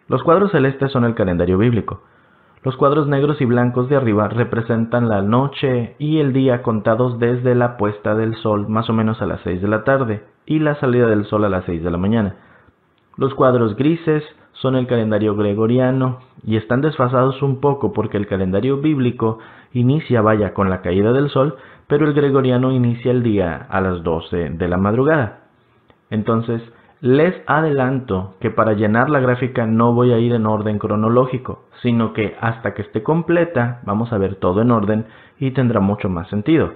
Los cuadros celestes son el calendario bíblico. Los cuadros negros y blancos de arriba representan la noche y el día contados desde la puesta del sol más o menos a las 6 de la tarde y la salida del sol a las 6 de la mañana. Los cuadros grises son el calendario gregoriano y están desfasados un poco porque el calendario bíblico inicia con la caída del sol, pero el gregoriano inicia el día a las 12 de la madrugada. Entonces, les adelanto que para llenar la gráfica no voy a ir en orden cronológico, sino que hasta que esté completa vamos a ver todo en orden y tendrá mucho más sentido.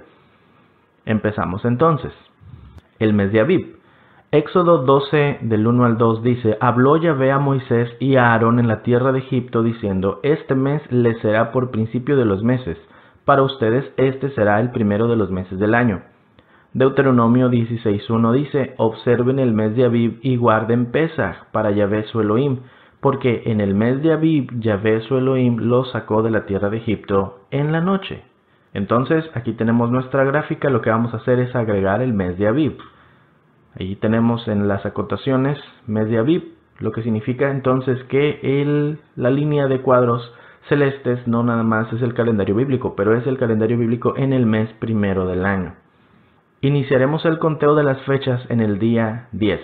Empezamos entonces. El mes de Abib. Éxodo 12 del 1 al 2 dice: Habló Yahvé a Moisés y a Aarón en la tierra de Egipto diciendo: Este mes les será por principio de los meses. Para ustedes este será el primero de los meses del año. Deuteronomio 16:1 dice: Observen el mes de Abib y guarden Pesaj para Yahvé su Elohim, porque en el mes de Abib Yahvé su Elohim los sacó de la tierra de Egipto en la noche. Entonces aquí tenemos nuestra gráfica. Lo que vamos a hacer es agregar el mes de Abib. Ahí tenemos en las acotaciones mes de Abib, lo que significa entonces que la línea de cuadros celestes no nada más es el calendario bíblico, pero es el calendario bíblico en el mes primero del año. Iniciaremos el conteo de las fechas en el día 10.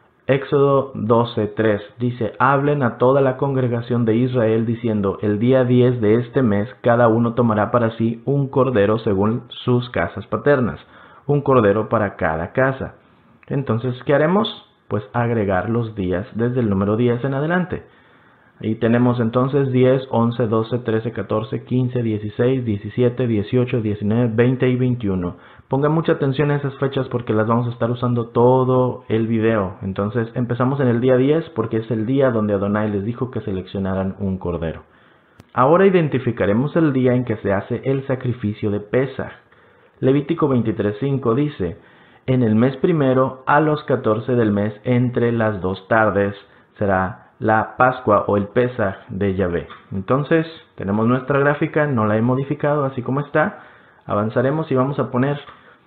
Éxodo 12:3 dice: Hablen a toda la congregación de Israel diciendo: El día 10 de este mes cada uno tomará para sí un cordero según sus casas paternas, un cordero para cada casa. Entonces, ¿qué haremos? Pues agregar los días desde el número 10 en adelante. Ahí tenemos entonces 10, 11, 12, 13, 14, 15, 16, 17, 18, 19, 20 y 21. Pongan mucha atención a esas fechas porque las vamos a estar usando todo el video. Entonces empezamos en el día 10 porque es el día donde Adonai les dijo que seleccionaran un cordero. Ahora identificaremos el día en que se hace el sacrificio de Pesaj. Levítico 23:5 dice: En el mes primero, a los 14 del mes, entre las 2 tardes, será la Pascua o el Pesaj de Yahvé. Entonces, tenemos nuestra gráfica, no la he modificado, así como está. Avanzaremos y vamos a poner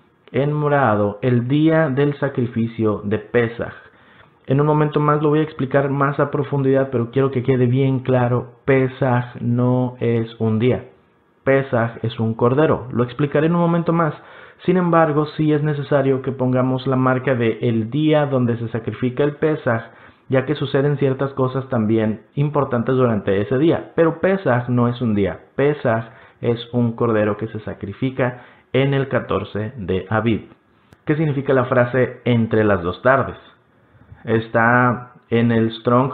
en morado el día del sacrificio de Pesaj. En un momento más lo voy a explicar más a profundidad, pero quiero que quede bien claro: Pesaj no es un día. Pesaj es un cordero. Lo explicaré en un momento más. Sin embargo, sí es necesario que pongamos la marca de el día donde se sacrifica el Pesaj, ya que suceden ciertas cosas también importantes durante ese día. Pero Pesaj no es un día. Pesaj es un cordero que se sacrifica en el 14 de Abib. ¿Qué significa la frase entre las 2 tardes? Está en el Strong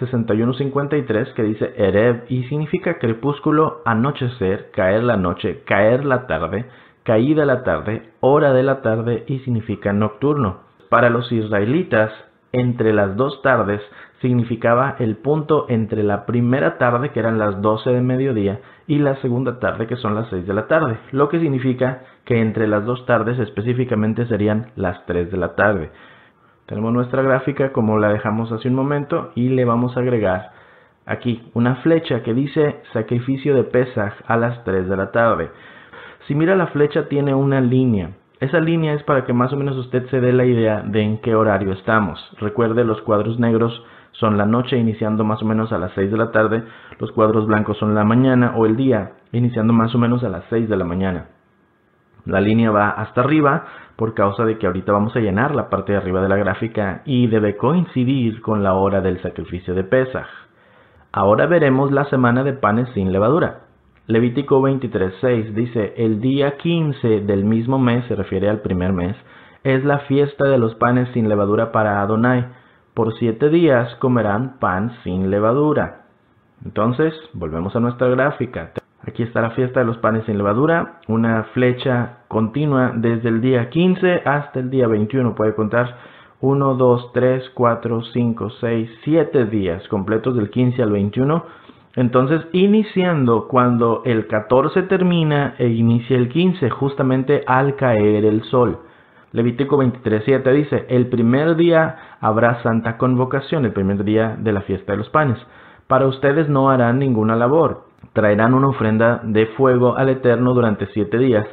6153 que dice Erev y significa crepúsculo, anochecer, caer la noche, caer la tarde, caída la tarde, hora de la tarde y significa nocturno. Para los israelitas, entre las 2 tardes significaba el punto entre la primera tarde, que eran las 12 de mediodía, y la segunda tarde, que son las 6 de la tarde, lo que significa que entre las 2 tardes específicamente serían las 3 de la tarde. Tenemos nuestra gráfica como la dejamos hace un momento y le vamos a agregar aquí una flecha que dice sacrificio de Pesaj a las 3 de la tarde. Si mira la flecha tiene una línea. Esa línea es para que más o menos usted se dé la idea de en qué horario estamos. Recuerde, los cuadros negros son la noche iniciando más o menos a las 6 de la tarde. Los cuadros blancos son la mañana o el día iniciando más o menos a las 6 de la mañana. La línea va hasta arriba por causa de que ahorita vamos a llenar la parte de arriba de la gráfica y debe coincidir con la hora del sacrificio de Pesaj. Ahora veremos la semana de panes sin levadura. Levítico 23:6 dice: el día 15 del mismo mes, se refiere al primer mes, es la fiesta de los panes sin levadura para Adonai. Por 7 días comerán pan sin levadura. Entonces, volvemos a nuestra gráfica. Aquí está la fiesta de los panes sin levadura, una flecha continua desde el día 15 hasta el día 21. Puede contar 1, 2, 3, 4, 5, 6, 7 días completos del 15 al 21. Entonces, iniciando cuando el 14 termina e inicia el 15, justamente al caer el sol. Levítico 23:7 dice: el primer día habrá santa convocación, el primer día de la fiesta de los panes. Para ustedes no harán ninguna labor. Traerán una ofrenda de fuego al Eterno durante 7 días.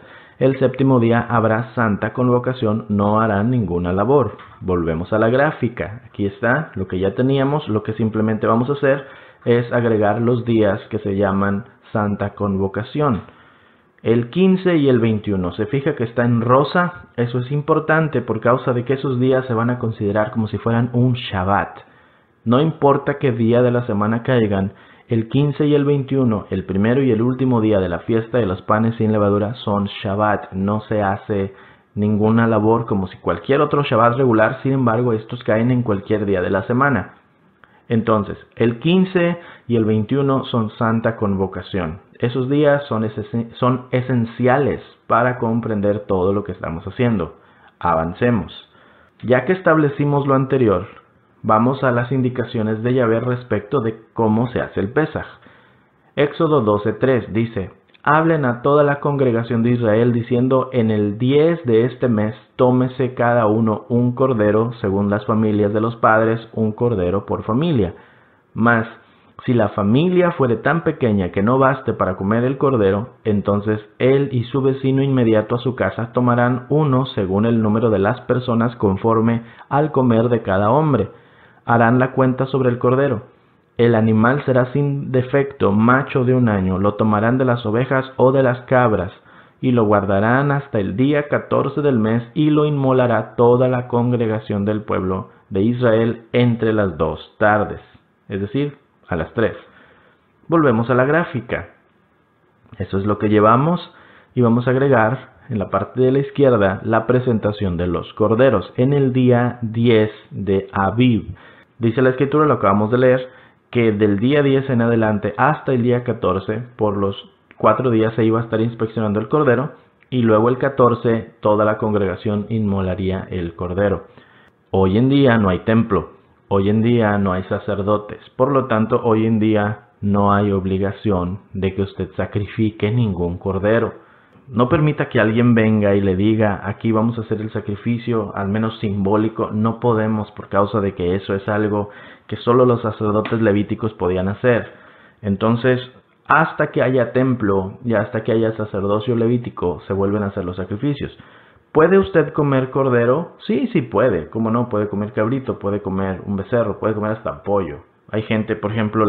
El séptimo día habrá santa convocación, no harán ninguna labor. Volvemos a la gráfica. Aquí está lo que ya teníamos. Lo que simplemente vamos a hacer es agregar los días que se llaman santa convocación. El 15 y el 21. Se fija que está en rosa. Eso es importante por causa de que esos días se van a considerar como si fueran un Shabbat. No importa qué día de la semana caigan, el 15 y el 21, el primero y el último día de la fiesta de los panes sin levadura son Shabbat. No se hace ninguna labor como si cualquier otro Shabbat regular, sin embargo estos caen en cualquier día de la semana. Entonces, el 15 y el 21 son santa convocación. Esos días son esenciales para comprender todo lo que estamos haciendo. Avancemos. Ya que establecimos lo anterior, vamos a las indicaciones de Yahvé respecto de cómo se hace el Pesaj. Éxodo 12:3 dice: hablen a toda la congregación de Israel diciendo: en el 10 de este mes tómese cada uno un cordero según las familias de los padres, un cordero por familia. Mas si la familia fuere tan pequeña que no baste para comer el cordero, entonces él y su vecino inmediato a su casa tomarán uno según el número de las personas conforme al comer de cada hombre. Harán la cuenta sobre el cordero. El animal será sin defecto, macho de 1 año. Lo tomarán de las ovejas o de las cabras, y lo guardarán hasta el día 14 del mes, y lo inmolará toda la congregación del pueblo de Israel entre las 2 tardes, es decir, a las 3. Volvemos a la gráfica. Eso es lo que llevamos, y vamos a agregar en la parte de la izquierda la presentación de los corderos en el día 10 de Aviv. Dice la escritura, lo acabamos de leer, que del día 10 en adelante hasta el día 14, por los 4 días se iba a estar inspeccionando el cordero, y luego el 14 toda la congregación inmolaría el cordero. Hoy en día no hay templo, hoy en día no hay sacerdotes, por lo tanto hoy en día no hay obligación de que usted sacrifique ningún cordero. No permita que alguien venga y le diga: aquí vamos a hacer el sacrificio, al menos simbólico. No podemos, por causa de que eso es algo que solo los sacerdotes levíticos podían hacer. Entonces, hasta que haya templo y hasta que haya sacerdocio levítico, se vuelven a hacer los sacrificios. ¿Puede usted comer cordero? Sí, sí puede. ¿Cómo no? Puede comer cabrito, puede comer un becerro, puede comer hasta pollo. Hay gente, por ejemplo,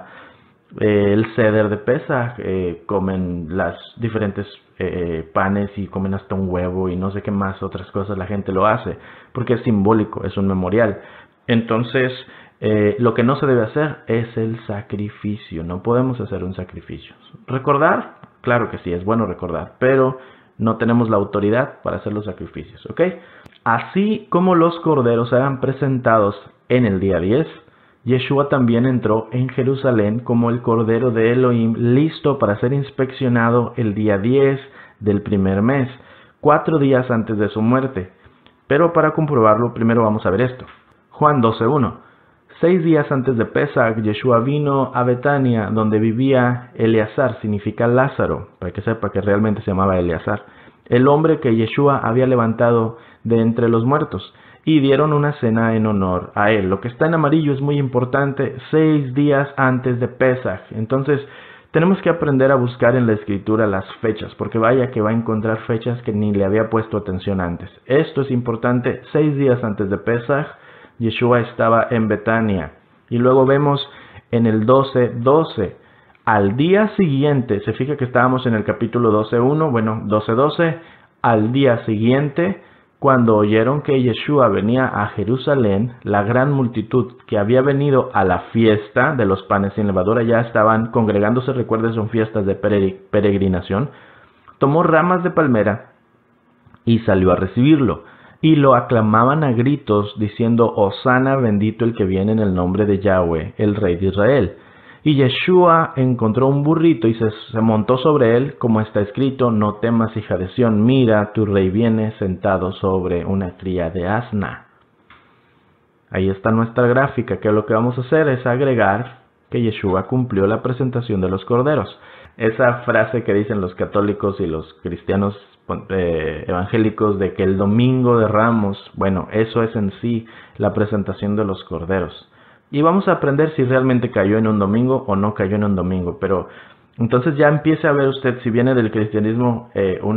el Seder de Pesaj, comen las diferentes panes y comen hasta un huevo y no sé qué más otras cosas. La gente lo hace porque es simbólico, es un memorial. Entonces, lo que no se debe hacer es el sacrificio. No podemos hacer un sacrificio. ¿Recordar? Claro que sí, es bueno recordar, pero no tenemos la autoridad para hacer los sacrificios, ¿ok? Así como los corderos eran presentados en el día 10, Yeshua también entró en Jerusalén como el Cordero de Elohim, listo para ser inspeccionado el día 10 del primer mes, 4 días antes de su muerte. Pero para comprobarlo, primero vamos a ver esto. Juan 12:1. 6 días antes de Pesach, Yeshua vino a Betania, donde vivía Eleazar, significa Lázaro, para que sepa que realmente se llamaba Eleazar, el hombre que Yeshua había levantado de entre los muertos. Y dieron una cena en honor a él. Lo que está en amarillo es muy importante, 6 días antes de Pesaj. Entonces, tenemos que aprender a buscar en la escritura las fechas, porque vaya que va a encontrar fechas que ni le había puesto atención antes. Esto es importante, 6 días antes de Pesaj, Yeshua estaba en Betania. Y luego vemos en el 12:12, al día siguiente, se fija que estábamos en el capítulo 12:1, bueno, 12:12, al día siguiente, cuando oyeron que Yeshua venía a Jerusalén, la gran multitud que había venido a la fiesta de los panes sin levadura, ya estaban congregándose. Recuerden, son fiestas de peregrinación. Tomó ramas de palmera y salió a recibirlo. Y lo aclamaban a gritos, diciendo: Hosana, bendito el que viene en el nombre de Yahweh, el Rey de Israel. Y Yeshua encontró un burrito y se montó sobre él, como está escrito: no temas, hija de Sión, mira, tu rey viene sentado sobre una cría de asna. Ahí está nuestra gráfica, que lo que vamos a hacer es agregar que Yeshua cumplió la presentación de los corderos. Esa frase que dicen los católicos y los cristianos evangélicos de que el domingo de Ramos, bueno, eso es en sí la presentación de los corderos. Y vamos a aprender si realmente cayó en un domingo o no cayó en un domingo. Pero Entonces ya empieza a ver usted, si viene del cristianismo,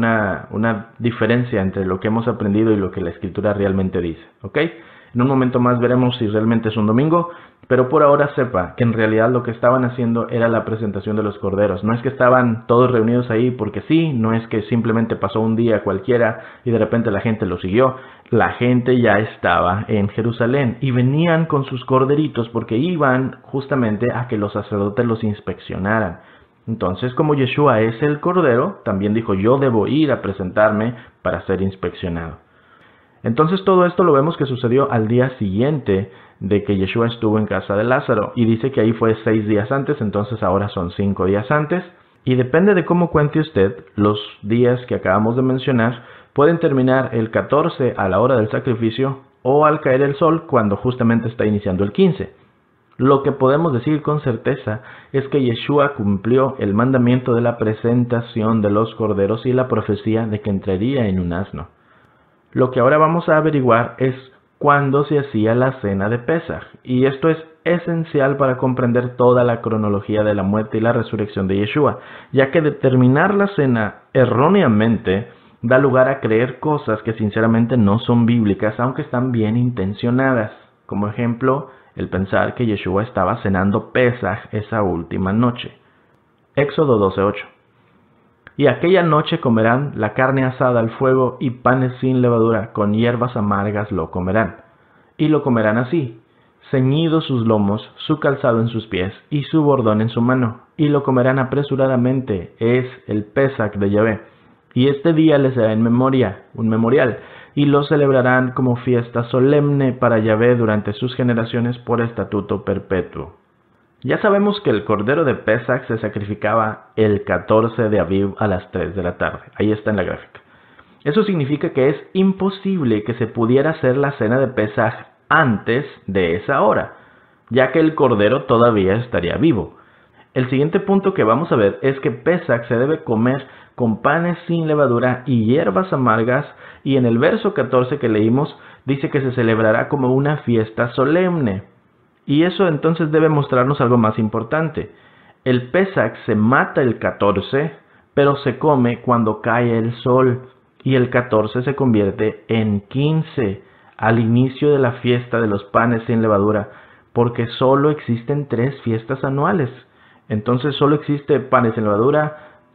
una diferencia entre lo que hemos aprendido y lo que la Escritura realmente dice, ¿ok? En un momento más veremos si realmente es un domingo, pero por ahora sepa que en realidad lo que estaban haciendo era la presentación de los corderos. No es que estaban todos reunidos ahí porque sí, no es que simplemente pasó un día cualquiera y de repente la gente lo siguió. La gente ya estaba en Jerusalén y venían con sus corderitos porque iban justamente a que los sacerdotes los inspeccionaran. Entonces, como Yeshua es el Cordero, también dijo, yo debo ir a presentarme para ser inspeccionado. Entonces todo esto lo vemos que sucedió al día siguiente de que Yeshua estuvo en casa de Lázaro. Y dice que ahí fue 6 días antes, entonces ahora son 5 días antes. Y depende de cómo cuente usted, los días que acabamos de mencionar pueden terminar el 14 a la hora del sacrificio o al caer el sol cuando justamente está iniciando el 15. Lo que podemos decir con certeza es que Yeshua cumplió el mandamiento de la presentación de los corderos y la profecía de que entraría en un asno. Lo que ahora vamos a averiguar es cuándo se hacía la cena de Pesaj, y esto es esencial para comprender toda la cronología de la muerte y la resurrección de Yeshua, ya que determinar la cena erróneamente da lugar a creer cosas que sinceramente no son bíblicas, aunque están bien intencionadas. Como ejemplo, el pensar que Yeshua estaba cenando Pesaj esa última noche. Éxodo 12:8. Y aquella noche comerán la carne asada al fuego y panes sin levadura, con hierbas amargas lo comerán. Y lo comerán así, ceñidos sus lomos, su calzado en sus pies y su bordón en su mano. Y lo comerán apresuradamente, es el Pesaj de Yahvé. Y este día les será en memoria, un memorial, y lo celebrarán como fiesta solemne para Yahvé durante sus generaciones por estatuto perpetuo. Ya sabemos que el cordero de Pesaj se sacrificaba el 14 de Aviv a las 3 de la tarde. Ahí está en la gráfica. Eso significa que es imposible que se pudiera hacer la cena de Pesaj antes de esa hora, ya que el cordero todavía estaría vivo. El siguiente punto que vamos a ver es que Pesaj se debe comer con panes sin levadura y hierbas amargas, y en el verso 14 que leímos dice que se celebrará como una fiesta solemne. Y eso entonces debe mostrarnos algo más importante. El Pesaj se mata el 14, pero se come cuando cae el sol, y el 14 se convierte en 15, al inicio de la fiesta de los panes sin levadura, porque solo existen 3 fiestas anuales. Entonces solo existe panes sin levadura,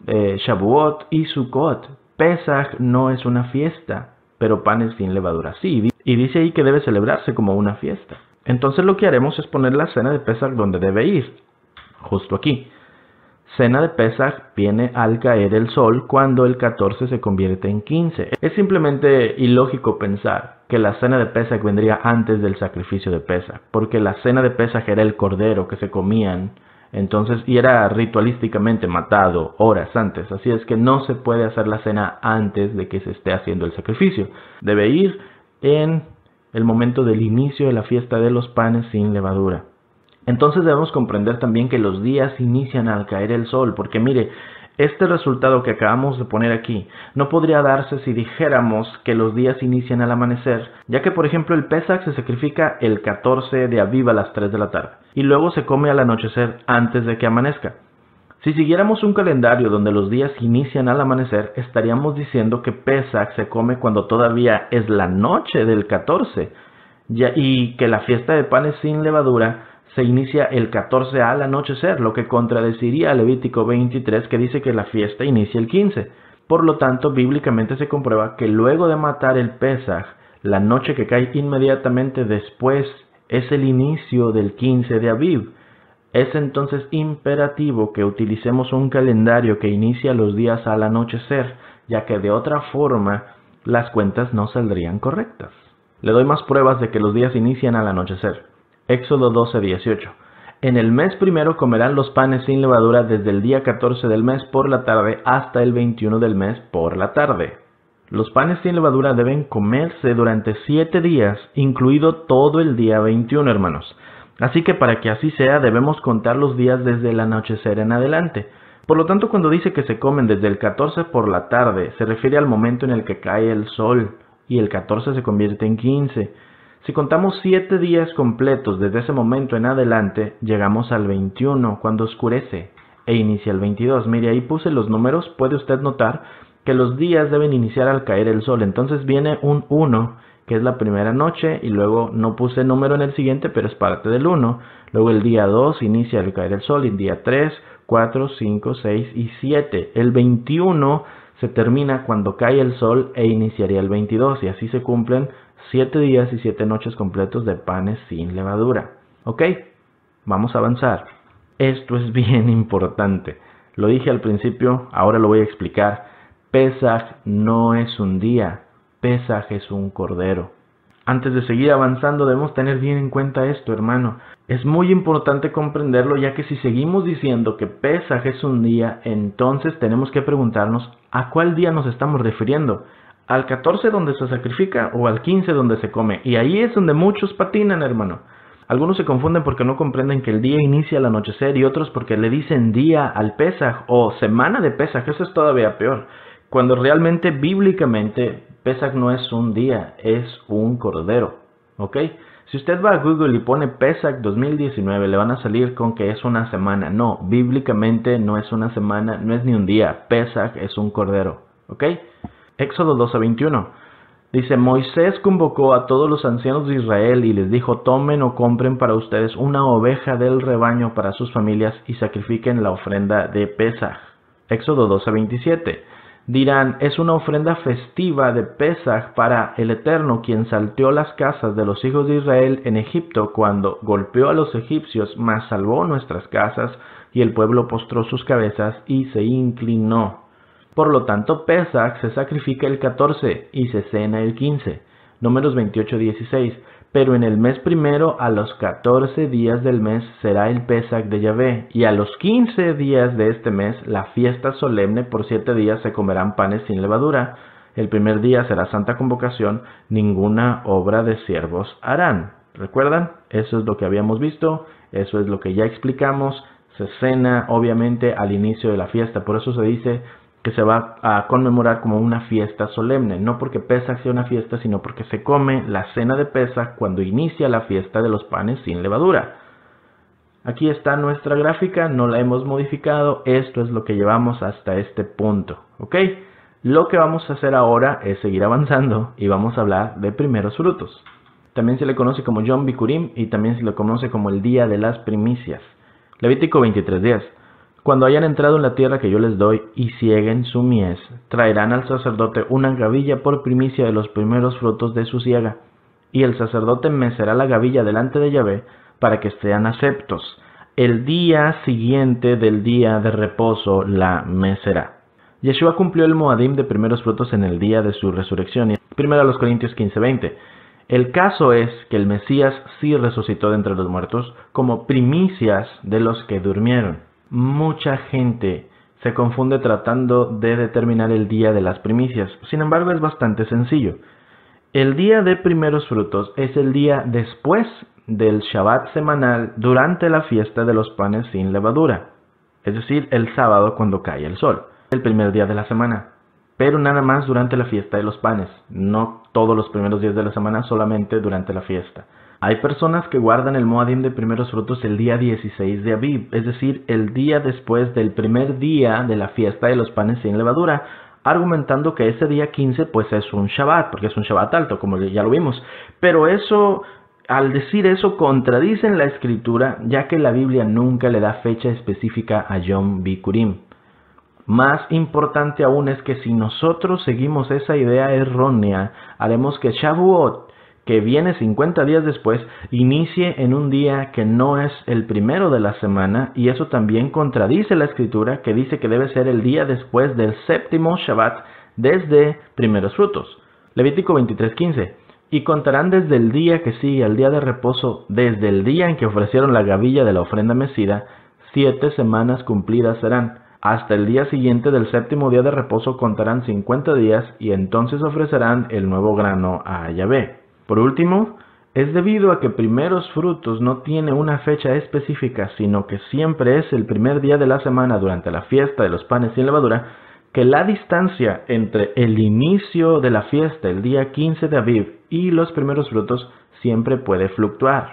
Shavuot y Sukkot. Pesaj no es una fiesta, pero panes sin levadura sí, y dice ahí que debe celebrarse como una fiesta. Entonces lo que haremos es poner la cena de Pesaj donde debe ir, justo aquí. Cena de Pesaj viene al caer el sol cuando el 14 se convierte en 15. Es simplemente ilógico pensar que la cena de Pesaj vendría antes del sacrificio de Pesaj, porque la cena de Pesaj era el cordero que se comían, entonces, y era ritualísticamente matado horas antes, así es que no se puede hacer la cena antes de que se esté haciendo el sacrificio. Debe ir en el momento del inicio de la fiesta de los panes sin levadura. Entonces debemos comprender también que los días inician al caer el sol, porque mire, este resultado que acabamos de poner aquí no podría darse si dijéramos que los días inician al amanecer, ya que por ejemplo el Pesaj se sacrifica el 14 de Aviv a las 3 de la tarde, y luego se come al anochecer antes de que amanezca. Si siguiéramos un calendario donde los días inician al amanecer, estaríamos diciendo que Pesaj se come cuando todavía es la noche del 14, y que la fiesta de panes sin levadura se inicia el 14 al anochecer, lo que contradeciría a Levítico 23 que dice que la fiesta inicia el 15. Por lo tanto, bíblicamente se comprueba que luego de matar el Pesaj, la noche que cae inmediatamente después es el inicio del 15 de Aviv. Es entonces imperativo que utilicemos un calendario que inicia los días al anochecer, ya que de otra forma las cuentas no saldrían correctas. Le doy más pruebas de que los días inician al anochecer. Éxodo 12:18. En el mes primero comerán los panes sin levadura desde el día 14 del mes por la tarde hasta el 21 del mes por la tarde. Los panes sin levadura deben comerse durante 7 días, incluido todo el día 21, hermanos. Así que para que así sea, debemos contar los días desde el anochecer en adelante. Por lo tanto, cuando dice que se comen desde el 14 por la tarde, se refiere al momento en el que cae el sol, y el 14 se convierte en 15. Si contamos 7 días completos desde ese momento en adelante, llegamos al 21, cuando oscurece. e inicia el 22. Mire, ahí puse los números, puede usted notar que los días deben iniciar al caer el sol. Entonces viene un 1, que es la primera noche, y luego no puse número en el siguiente, pero es parte del 1. Luego el día 2 inicia al caer el sol, y el día 3, 4, 5, 6 y 7. El 21 se termina cuando cae el sol e iniciaría el 22, y así se cumplen 7 días y 7 noches completos de panes sin levadura. ¿Ok? Vamos a avanzar. Esto es bien importante. Lo dije al principio, ahora lo voy a explicar. Pesaj no es un día, Pesaj es un cordero. Antes de seguir avanzando debemos tener bien en cuenta esto, hermano. Es muy importante comprenderlo, ya que si seguimos diciendo que Pesaj es un día, entonces tenemos que preguntarnos ¿a cuál día nos estamos refiriendo? ¿Al 14 donde se sacrifica o al 15 donde se come? Y ahí es donde muchos patinan, hermano. Algunos se confunden porque no comprenden que el día inicia al anochecer, y otros porque le dicen día al Pesaj o semana de Pesaj. Eso es todavía peor. Cuando realmente, bíblicamente, Pesaj no es un día, es un cordero. ¿Ok? Si usted va a Google y pone Pesaj 2019, le van a salir con que es una semana. No, bíblicamente no es una semana, no es ni un día. Pesaj es un cordero. ¿Ok? Éxodo 12:21. Dice, Moisés convocó a todos los ancianos de Israel y les dijo, tomen o compren para ustedes una oveja del rebaño para sus familias y sacrifiquen la ofrenda de Pesaj. Éxodo 12:27. Dirán, es una ofrenda festiva de Pesaj para el Eterno, quien salteó las casas de los hijos de Israel en Egipto cuando golpeó a los egipcios, mas salvó nuestras casas, y el pueblo postró sus cabezas y se inclinó. Por lo tanto, Pesaj se sacrifica el 14 y se cena el 15. Números 28:16. Pero en el mes primero, a los 14 días del mes, será el Pesaj de Yahvé, y a los 15 días de este mes, la fiesta solemne, por 7 días se comerán panes sin levadura. El primer día será santa convocación, ninguna obra de siervos harán. ¿Recuerdan? Eso es lo que habíamos visto, eso es lo que ya explicamos. Se cena, obviamente, al inicio de la fiesta, por eso se dice que se va a conmemorar como una fiesta solemne, no porque Pesaj sea una fiesta, sino porque se come la cena de Pesaj cuando inicia la fiesta de los panes sin levadura. Aquí está nuestra gráfica, no la hemos modificado, esto es lo que llevamos hasta este punto, ¿ok? Lo que vamos a hacer ahora es seguir avanzando y vamos a hablar de primeros frutos. También se le conoce como Yom Bikurim y también se le conoce como el día de las primicias. Levítico 23:10. Cuando hayan entrado en la tierra que yo les doy y cieguen su mies, traerán al sacerdote una gavilla por primicia de los primeros frutos de su siega, y el sacerdote mecerá la gavilla delante de Yahvé para que sean aceptos. El día siguiente del día de reposo la mecerá. Yeshua cumplió el Moadim de primeros frutos en el día de su resurrección. 1 Corintios 15:20. El caso es que el Mesías sí resucitó de entre los muertos como primicias de los que durmieron. Mucha gente se confunde tratando de determinar el día de las primicias. Sin embargo, es bastante sencillo. El día de primeros frutos es el día después del Shabbat semanal durante la fiesta de los panes sin levadura. Es decir, el sábado cuando cae el sol. El primer día de la semana. Pero nada más durante la fiesta de los panes. No todos los primeros días de la semana, solamente durante la fiesta. Hay personas que guardan el Moadim de primeros frutos el día 16 de Aviv, es decir, el día después del primer día de la fiesta de los panes sin levadura, argumentando que ese día 15 pues es un Shabbat, porque es un Shabbat alto, como ya lo vimos. Pero eso, al decir eso, contradicen la Escritura, ya que la Biblia nunca le da fecha específica a Yom Bikurim. Más importante aún es que si nosotros seguimos esa idea errónea, haremos que Shavuot, que viene 50 días después, inicie en un día que no es el primero de la semana, y eso también contradice la Escritura, que dice que debe ser el día después del séptimo Shabbat desde primeros frutos. Levítico 23:15. Y contarán desde el día que sigue al día de reposo, desde el día en que ofrecieron la gavilla de la ofrenda mecida, 7 semanas cumplidas serán. Hasta el día siguiente del séptimo día de reposo contarán 50 días, y entonces ofrecerán el nuevo grano a Yahvé. Por último, es debido a que primeros frutos no tiene una fecha específica, sino que siempre es el primer día de la semana durante la fiesta de los panes sin levadura, que la distancia entre el inicio de la fiesta, el día 15 de Aviv, y los primeros frutos siempre puede fluctuar.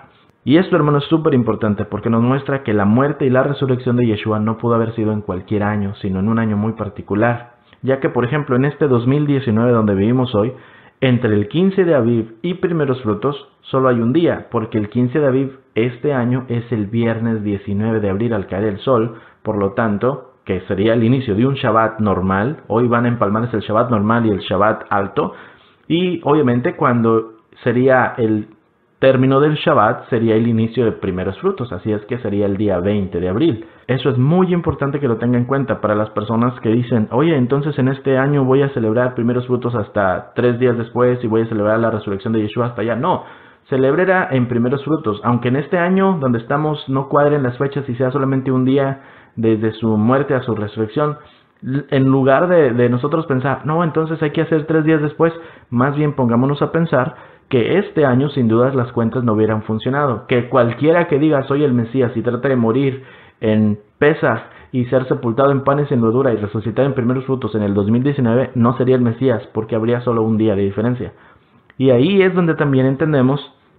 Y esto, hermano, es súper importante porque nos muestra que la muerte y la resurrección de Yeshua no pudo haber sido en cualquier año, sino en un año muy particular. Ya que, por ejemplo, en este 2019 donde vivimos hoy, entre el 15 de Aviv y primeros frutos solo hay un día, porque el 15 de Aviv este año es el viernes 19 de abril al caer el sol, por lo tanto, que sería el inicio de un Shabbat normal. Hoy van a empalmarse el Shabbat normal y el Shabbat alto, y obviamente cuando sería el término del Shabbat sería el inicio de primeros frutos, así es que sería el día 20 de abril. Eso es muy importante que lo tenga en cuenta para las personas que dicen, oye, entonces en este año voy a celebrar primeros frutos hasta 3 días después y voy a celebrar la resurrección de Yeshua hasta allá. No, celebra en primeros frutos, aunque en este año donde estamos no cuadren las fechas y sea solamente un día desde su muerte a su resurrección. En lugar de nosotros pensar, no, entonces hay que hacer 3 días después, más bien pongámonos a pensar que este año sin dudas las cuentas no hubieran funcionado, que cualquiera que diga soy el Mesías y trate de morir en Pesaj y ser sepultado en panes sin levadura y resucitar en primeros frutos en el 2019 no sería el Mesías, porque habría solo un día de diferencia. Y ahí es donde también entendemos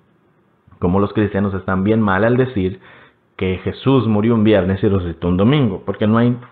cómo los cristianos están bien mal al decir que Jesús murió un viernes y resucitó un domingo, porque no hay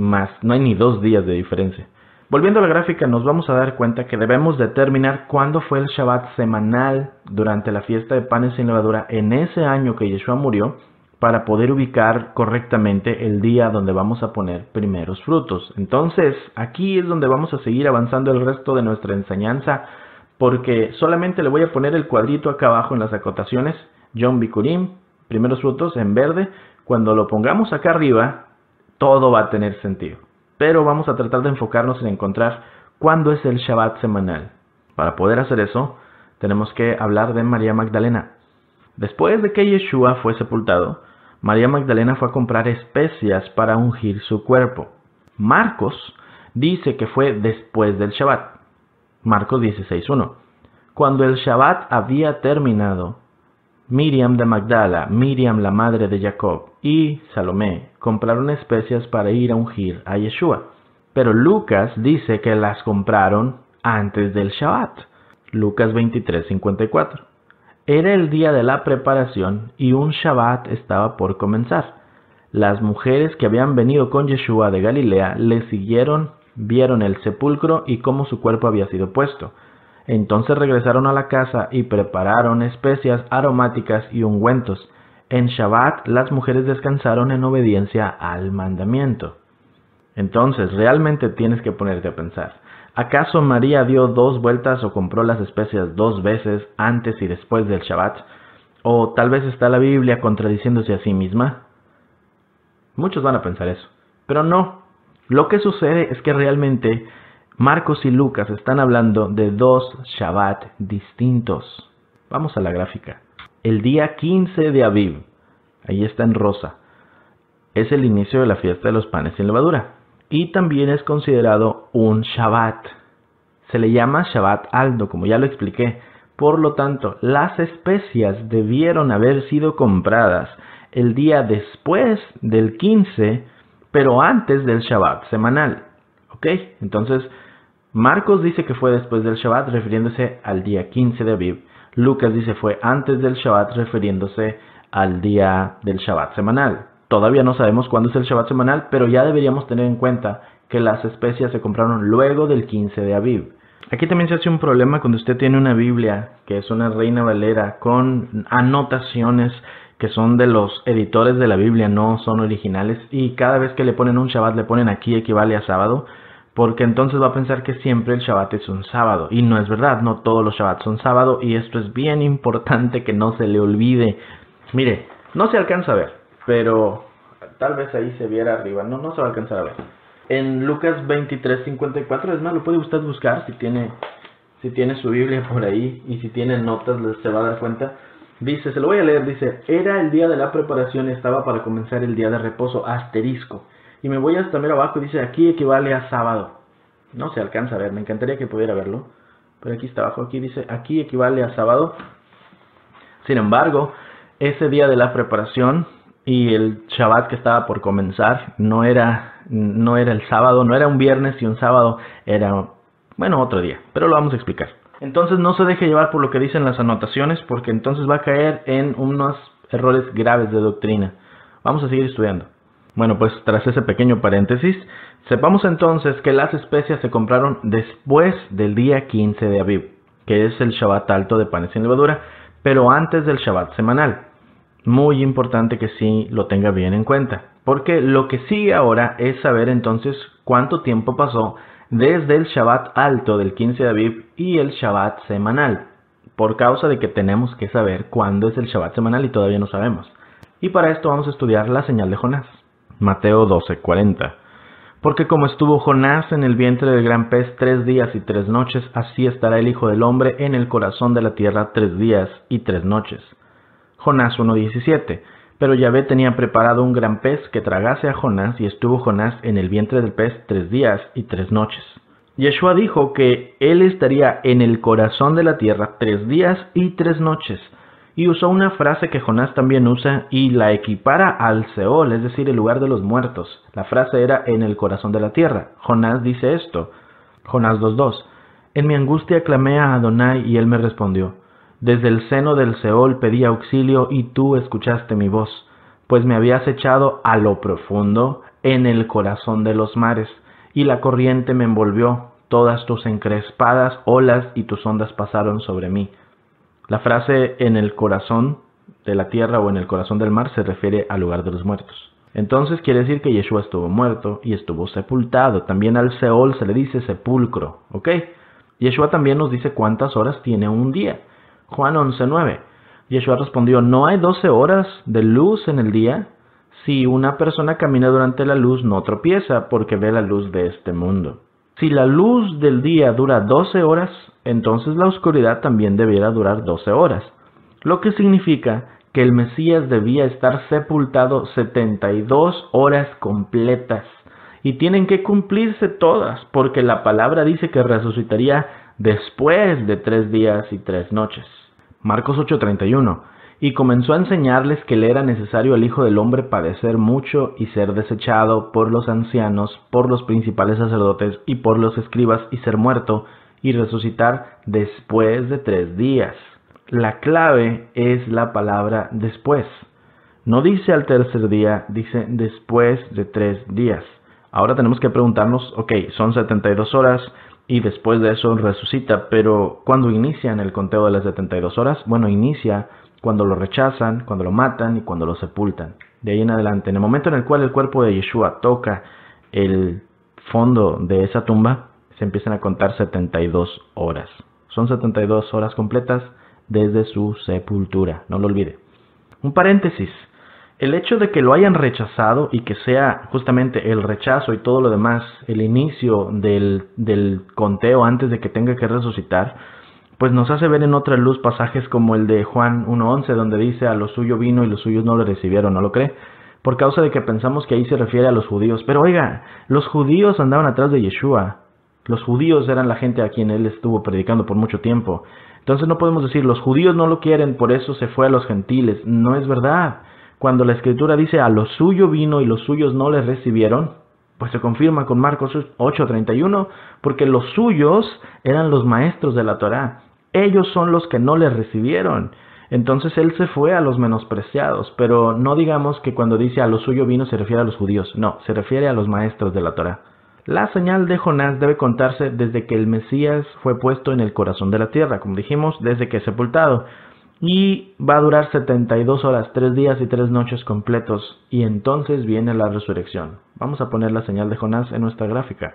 ni 2 días de diferencia. Volviendo a la gráfica, nos vamos a dar cuenta que debemos determinar cuándo fue el Shabbat semanal durante la fiesta de panes sin levadura en ese año que Yeshua murió, para poder ubicar correctamente el día donde vamos a poner primeros frutos. Entonces, aquí es donde vamos a seguir avanzando el resto de nuestra enseñanza, porque solamente le voy a poner el cuadrito acá abajo en las acotaciones, Yom Bikurim, primeros frutos en verde. Cuando lo pongamos acá arriba, todo va a tener sentido. Pero vamos a tratar de enfocarnos en encontrar cuándo es el Shabbat semanal. Para poder hacer eso, tenemos que hablar de María Magdalena. Después de que Yeshua fue sepultado, María Magdalena fue a comprar especias para ungir su cuerpo. Marcos dice que fue después del Shabbat. Marcos 16:1. Cuando el Shabbat había terminado, Miriam de Magdala, Miriam la madre de Jacob y Salomé compraron especias para ir a ungir a Yeshua. Pero Lucas dice que las compraron antes del Shabbat. Lucas 23:54. Era el día de la preparación y un Shabbat estaba por comenzar. Las mujeres que habían venido con Yeshua de Galilea le siguieron, vieron el sepulcro y cómo su cuerpo había sido puesto. Entonces regresaron a la casa y prepararon especias aromáticas y ungüentos. En Shabbat las mujeres descansaron en obediencia al mandamiento. Entonces realmente tienes que ponerte a pensar. ¿Acaso María dio 2 vueltas o compró las especias 2 veces antes y después del Shabbat? ¿O tal vez está la Biblia contradiciéndose a sí misma? Muchos van a pensar eso, pero no. Lo que sucede es que realmente Marcos y Lucas están hablando de 2 Shabbat distintos. Vamos a la gráfica. El día 15 de Aviv, ahí está en rosa, es el inicio de la fiesta de los panes sin levadura. Y también es considerado un Shabbat. Se le llama Shabbat alto, como ya lo expliqué. Por lo tanto, las especias debieron haber sido compradas el día después del 15, pero antes del Shabbat semanal. ¿Ok? Entonces, Marcos dice que fue después del Shabbat, refiriéndose al día 15 de Aviv. Lucas dice fue antes del Shabbat, refiriéndose al día del Shabbat semanal. Todavía no sabemos cuándo es el Shabbat semanal, pero ya deberíamos tener en cuenta que las especias se compraron luego del 15 de Aviv. Aquí también se hace un problema cuando usted tiene una Biblia, que es una Reina Valera, con anotaciones que son de los editores de la Biblia, no son originales, y cada vez que le ponen un Shabbat le ponen aquí equivale a sábado, porque entonces va a pensar que siempre el Shabbat es un sábado, y no es verdad, no todos los Shabbats son sábado, y esto es bien importante que no se le olvide. Mire, no se alcanza a ver, pero tal vez ahí se viera arriba, no se va a alcanzar a ver. En Lucas 23:54, es más, lo puede usted buscar si tiene su Biblia por ahí, y si tiene notas se va a dar cuenta. Dice, se lo voy a leer, dice, era el día de la preparación y estaba para comenzar el día de reposo, asterisco. Y me voy hasta mero abajo y dice, aquí equivale a sábado. No se alcanza a ver, me encantaría que pudiera verlo. Pero aquí está abajo, aquí dice, aquí equivale a sábado. Sin embargo, ese día de la preparación y el Shabbat que estaba por comenzar no era el sábado, no era un viernes y un sábado, era, otro día. Pero lo vamos a explicar. Entonces no se deje llevar por lo que dicen las anotaciones, porque entonces va a caer en unos errores graves de doctrina. Vamos a seguir estudiando. Bueno, pues tras ese pequeño paréntesis, sepamos entonces que las especias se compraron después del día 15 de Aviv, que es el Shabbat alto de panes sin levadura, pero antes del Shabbat semanal. Muy importante que sí lo tenga bien en cuenta, porque lo que sigue ahora es saber entonces cuánto tiempo pasó desde el Shabbat alto del 15 de Aviv y el Shabbat semanal, por causa de que tenemos que saber cuándo es el Shabbat semanal y todavía no sabemos. Y para esto vamos a estudiar la señal de Jonás. Mateo 12:40. Porque como estuvo Jonás en el vientre del gran pez 3 días y 3 noches, así estará el Hijo del Hombre en el corazón de la tierra 3 días y 3 noches. Jonás 1:17. Pero Yahvé tenía preparado un gran pez que tragase a Jonás, y estuvo Jonás en el vientre del pez 3 días y 3 noches. Yeshua dijo que él estaría en el corazón de la tierra 3 días y 3 noches. Y usó una frase que Jonás también usa y la equipara al Seol, es decir, el lugar de los muertos. La frase era en el corazón de la tierra. Jonás dice esto. Jonás 2:2. En mi angustia clamé a Adonai y él me respondió. Desde el seno del Seol pedí auxilio y tú escuchaste mi voz, pues me habías echado a lo profundo en el corazón de los mares, y la corriente me envolvió, todas tus encrespadas olas y tus ondas pasaron sobre mí. La frase en el corazón de la tierra o en el corazón del mar se refiere al lugar de los muertos. Entonces quiere decir que Yeshua estuvo muerto y estuvo sepultado. También al Seol se le dice sepulcro, ¿ok? Yeshua también nos dice cuántas horas tiene un día. Juan 11:9. Yeshua respondió, ¿no hay 12 horas de luz en el día? Si una persona camina durante la luz no tropieza porque ve la luz de este mundo. Si la luz del día dura 12 horas, entonces la oscuridad también debiera durar 12 horas. Lo que significa que el Mesías debía estar sepultado 72 horas completas. Y tienen que cumplirse todas, porque la palabra dice que resucitaría después de 3 días y 3 noches. Marcos 8:31. Y comenzó a enseñarles que le era necesario al Hijo del Hombre padecer mucho y ser desechado por los ancianos, por los principales sacerdotes y por los escribas y ser muerto y resucitar después de 3 días. La clave es la palabra después. No dice al tercer día, dice después de 3 días. Ahora tenemos que preguntarnos, ok, son 72 horas y después de eso resucita, pero ¿cuándo inicia en el conteo de las 72 horas? Bueno, inicia cuando lo rechazan, cuando lo matan y cuando lo sepultan. De ahí en adelante, en el momento en el cual el cuerpo de Yeshua toca el fondo de esa tumba, se empiezan a contar 72 horas. Son 72 horas completas desde su sepultura, no lo olvide. Un paréntesis, el hecho de que lo hayan rechazado y que sea justamente el rechazo y todo lo demás, el inicio del conteo antes de que tenga que resucitar, pues nos hace ver en otra luz pasajes como el de Juan 1:11, donde dice a lo suyo vino y los suyos no le recibieron, ¿no lo cree? Por causa de que pensamos que ahí se refiere a los judíos. Pero oiga, los judíos andaban atrás de Yeshua. Los judíos eran la gente a quien él estuvo predicando por mucho tiempo. Entonces no podemos decir, los judíos no lo quieren, por eso se fue a los gentiles. No es verdad. Cuando la Escritura dice a lo suyo vino y los suyos no le recibieron, pues se confirma con Marcos 8:31, porque los suyos eran los maestros de la Torá. Ellos son los que no le recibieron. Entonces él se fue a los menospreciados, pero no digamos que cuando dice a lo suyo vino se refiere a los judíos. No, se refiere a los maestros de la Torá. La señal de Jonás debe contarse desde que el Mesías fue puesto en el corazón de la tierra, como dijimos, desde que es sepultado. Y va a durar 72 horas, 3 días y 3 noches completos, y entonces viene la resurrección. Vamos a poner la señal de Jonás en nuestra gráfica.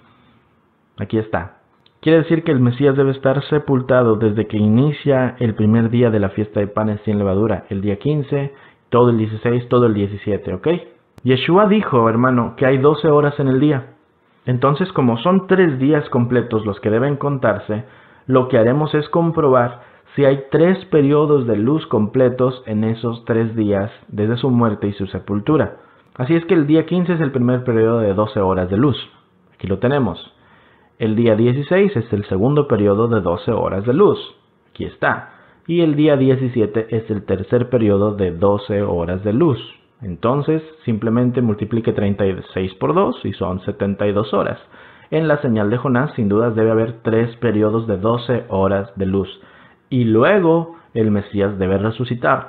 Aquí está. Quiere decir que el Mesías debe estar sepultado desde que inicia el primer día de la fiesta de panes sin levadura, el día 15, todo el 16, todo el 17, ¿ok? Yeshua dijo, hermano, que hay 12 horas en el día. Entonces, como son 3 días completos los que deben contarse, lo que haremos es comprobar si hay 3 periodos de luz completos en esos 3 días desde su muerte y su sepultura. Así es que el día 15 es el primer periodo de 12 horas de luz. Aquí lo tenemos. El día 16 es el segundo periodo de 12 horas de luz. Aquí está. Y el día 17 es el tercer periodo de 12 horas de luz. Entonces, simplemente multiplique 36 por 2 y son 72 horas. En la señal de Jonás, sin dudas, debe haber 3 periodos de 12 horas de luz. Y luego, el Mesías debe resucitar.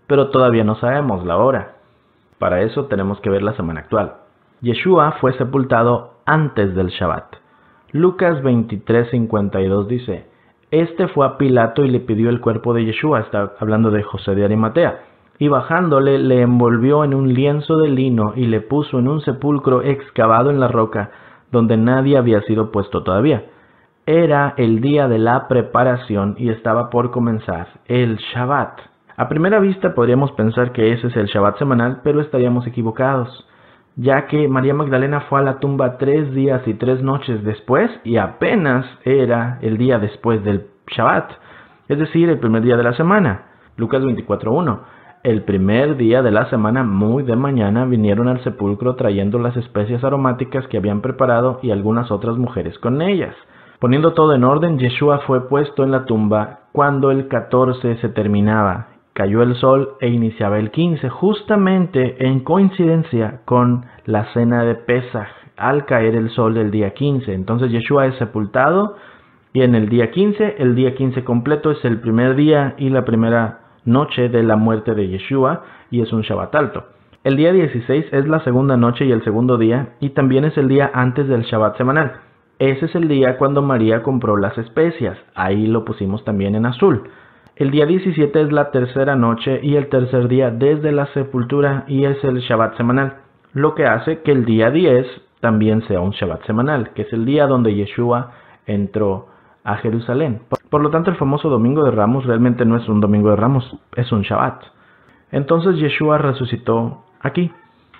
pero todavía no sabemos la hora. Para eso tenemos que ver la semana actual. Yeshua fue sepultado antes del Shabbat. Lucas 23:52 dice: Este fue a Pilato y le pidió el cuerpo de Yeshua, está hablando de José de Arimatea, y bajándole le envolvió en un lienzo de lino y le puso en un sepulcro excavado en la roca, donde nadie había sido puesto todavía. Era el día de la preparación y estaba por comenzar el Shabbat. A primera vista podríamos pensar que ese es el Shabbat semanal, pero estaríamos equivocados, ya que María Magdalena fue a la tumba 3 días y 3 noches después y apenas era el día después del Shabbat, es decir, el primer día de la semana. Lucas 24:1. El primer día de la semana, muy de mañana, vinieron al sepulcro trayendo las especias aromáticas que habían preparado y algunas otras mujeres con ellas. Poniendo todo en orden, Yeshua fue puesto en la tumba cuando el 14 se terminaba. Cayó el sol e iniciaba el 15, justamente en coincidencia con la cena de Pesaj, al caer el sol del día 15. Entonces Yeshua es sepultado y en el día 15 completo es el primer día y la primera noche de la muerte de Yeshua y es un Shabbat alto. El día 16 es la segunda noche y el segundo día y también es el día antes del Shabbat semanal. Ese es el día cuando María compró las especias, ahí lo pusimos también en azul. El día 17 es la tercera noche y el tercer día desde la sepultura y es el Shabbat semanal, lo que hace que el día 10 también sea un Shabbat semanal, que es el día donde Yeshua entró a Jerusalén. Por lo tanto, el famoso Domingo de Ramos realmente no es un Domingo de Ramos, es un Shabbat. Entonces Yeshua resucitó aquí,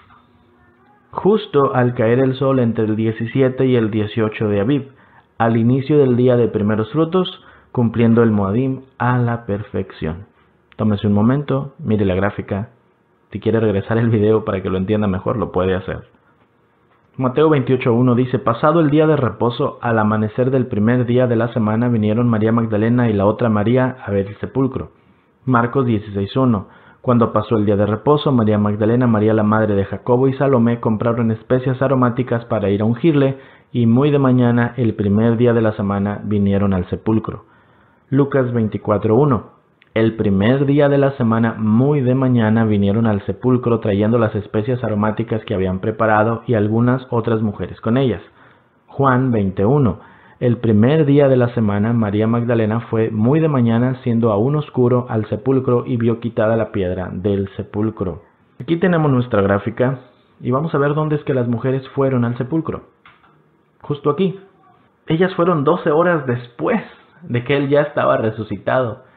justo al caer el sol entre el 17 y el 18 de Aviv, al inicio del día de primeros frutos, cumpliendo el Moadim a la perfección. Tómese un momento, mire la gráfica. Si quiere regresar el video para que lo entienda mejor, lo puede hacer. Mateo 28:1 dice: Pasado el día de reposo, al amanecer del primer día de la semana, vinieron María Magdalena y la otra María a ver el sepulcro. Marcos 16:1 Cuando pasó el día de reposo, María Magdalena, María la madre de Jacobo y Salomé compraron especias aromáticas para ir a ungirle, y muy de mañana, el primer día de la semana, vinieron al sepulcro. Lucas 24:1 El primer día de la semana, muy de mañana, vinieron al sepulcro trayendo las especias aromáticas que habían preparado y algunas otras mujeres con ellas. Juan 20:1 El primer día de la semana, María Magdalena fue muy de mañana, siendo aún oscuro, al sepulcro y vio quitada la piedra del sepulcro. Aquí tenemos nuestra gráfica y vamos a ver dónde es que las mujeres fueron al sepulcro. Justo aquí. Ellas fueron 12 horas después de que él ya estaba resucitado.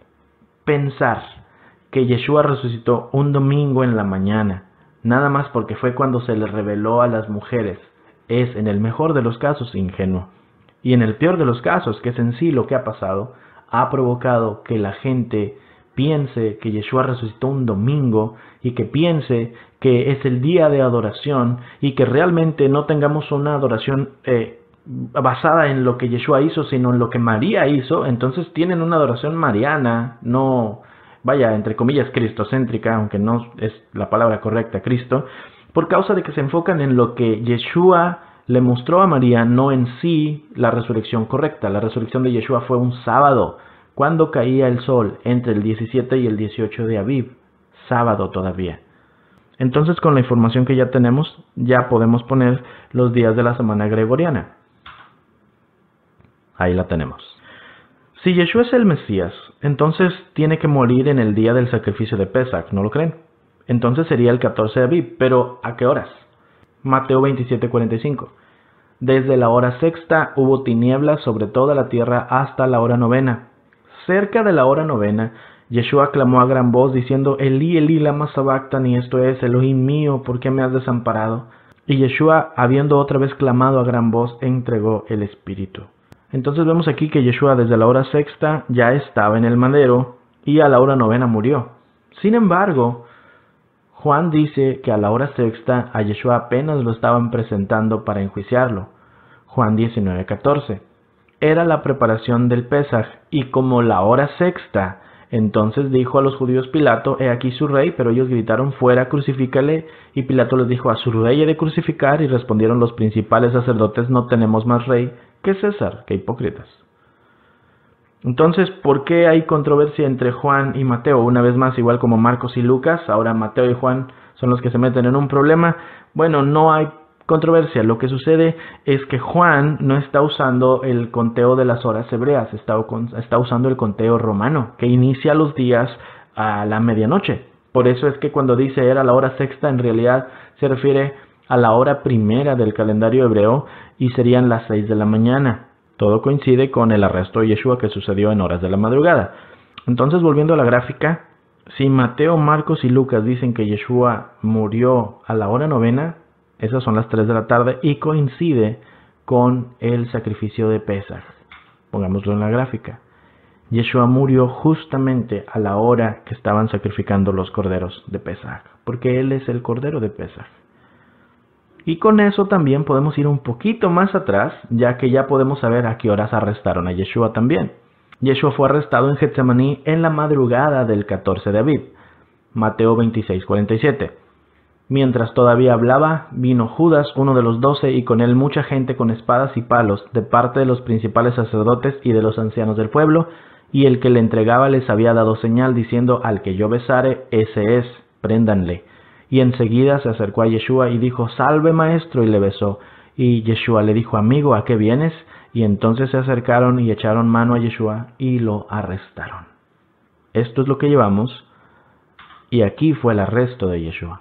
Pensar que Yeshua resucitó un domingo en la mañana, nada más porque fue cuando se le reveló a las mujeres, es en el mejor de los casos ingenuo. Y en el peor de los casos, que es en sí lo que ha pasado, ha provocado que la gente piense que Yeshua resucitó un domingo y que piense que es el día de adoración y que realmente no tengamos una adoración basada en lo que Yeshua hizo, sino en lo que María hizo. Entonces tienen una adoración mariana, no, vaya, entre comillas, cristocéntrica, aunque no es la palabra correcta, Cristo, por causa de que se enfocan en lo que Yeshua le mostró a María, no en sí la resurrección correcta. La resurrección de Yeshua fue un sábado, cuando caía el sol, entre el 17 y el 18 de Aviv, sábado todavía. Entonces, con la información que ya tenemos, ya podemos poner los días de la semana gregoriana. Ahí la tenemos. Si Yeshua es el Mesías, entonces tiene que morir en el día del sacrificio de Pesach, ¿no lo creen? Entonces sería el 14 de Aviv, pero ¿a qué horas? Mateo 27:45. Desde la hora sexta hubo tinieblas sobre toda la tierra hasta la hora novena. Cerca de la hora novena, Yeshua clamó a gran voz diciendo: Elí, Elí, lama sabactani, esto es, Elohim mío, ¿por qué me has desamparado? Y Yeshua, habiendo otra vez clamado a gran voz, entregó el espíritu. Entonces vemos aquí que Yeshua desde la hora sexta ya estaba en el madero y a la hora novena murió. Sin embargo, Juan dice que a la hora sexta a Yeshua apenas lo estaban presentando para enjuiciarlo. Juan 19:14. Era la preparación del Pesaj y como la hora sexta, entonces dijo a los judíos Pilato: he aquí su rey, pero ellos gritaron: fuera, crucifícale. Y Pilato les dijo: a su rey he de crucificar. Y respondieron los principales sacerdotes: no tenemos más rey que César. ¡Qué hipócritas! Entonces, ¿por qué hay controversia entre Juan y Mateo? Una vez más, igual como Marcos y Lucas, ahora Mateo y Juan son los que se meten en un problema. Bueno, no hay controversia. Lo que sucede es que Juan no está usando el conteo de las horas hebreas, está usando el conteo romano, que inicia los días a la medianoche. Por eso es que cuando dice era la hora sexta, en realidad se refiere a la hora primera del calendario hebreo y serían las 6 de la mañana. Todo coincide con el arresto de Yeshua que sucedió en horas de la madrugada. Entonces, volviendo a la gráfica, si Mateo, Marcos y Lucas dicen que Yeshua murió a la hora novena, esas son las 3 de la tarde y coincide con el sacrificio de Pesaj. Pongámoslo en la gráfica. Yeshua murió justamente a la hora que estaban sacrificando los corderos de Pesaj, porque Él es el cordero de Pesaj. Y con eso también podemos ir un poquito más atrás, ya que ya podemos saber a qué horas arrestaron a Yeshua también. Yeshua fue arrestado en Getsemaní en la madrugada del 14 de Aviv. Mateo 26:47. Mientras todavía hablaba, vino Judas, uno de los 12, y con él mucha gente con espadas y palos, de parte de los principales sacerdotes y de los ancianos del pueblo, y el que le entregaba les había dado señal, diciendo, al que yo besare, ese es, préndanle. Y enseguida se acercó a Yeshua y dijo, salve maestro, y le besó. Y Yeshua le dijo, amigo, ¿a qué vienes? Y entonces se acercaron y echaron mano a Yeshua y lo arrestaron. Esto es lo que llevamos, y aquí fue el arresto de Yeshua.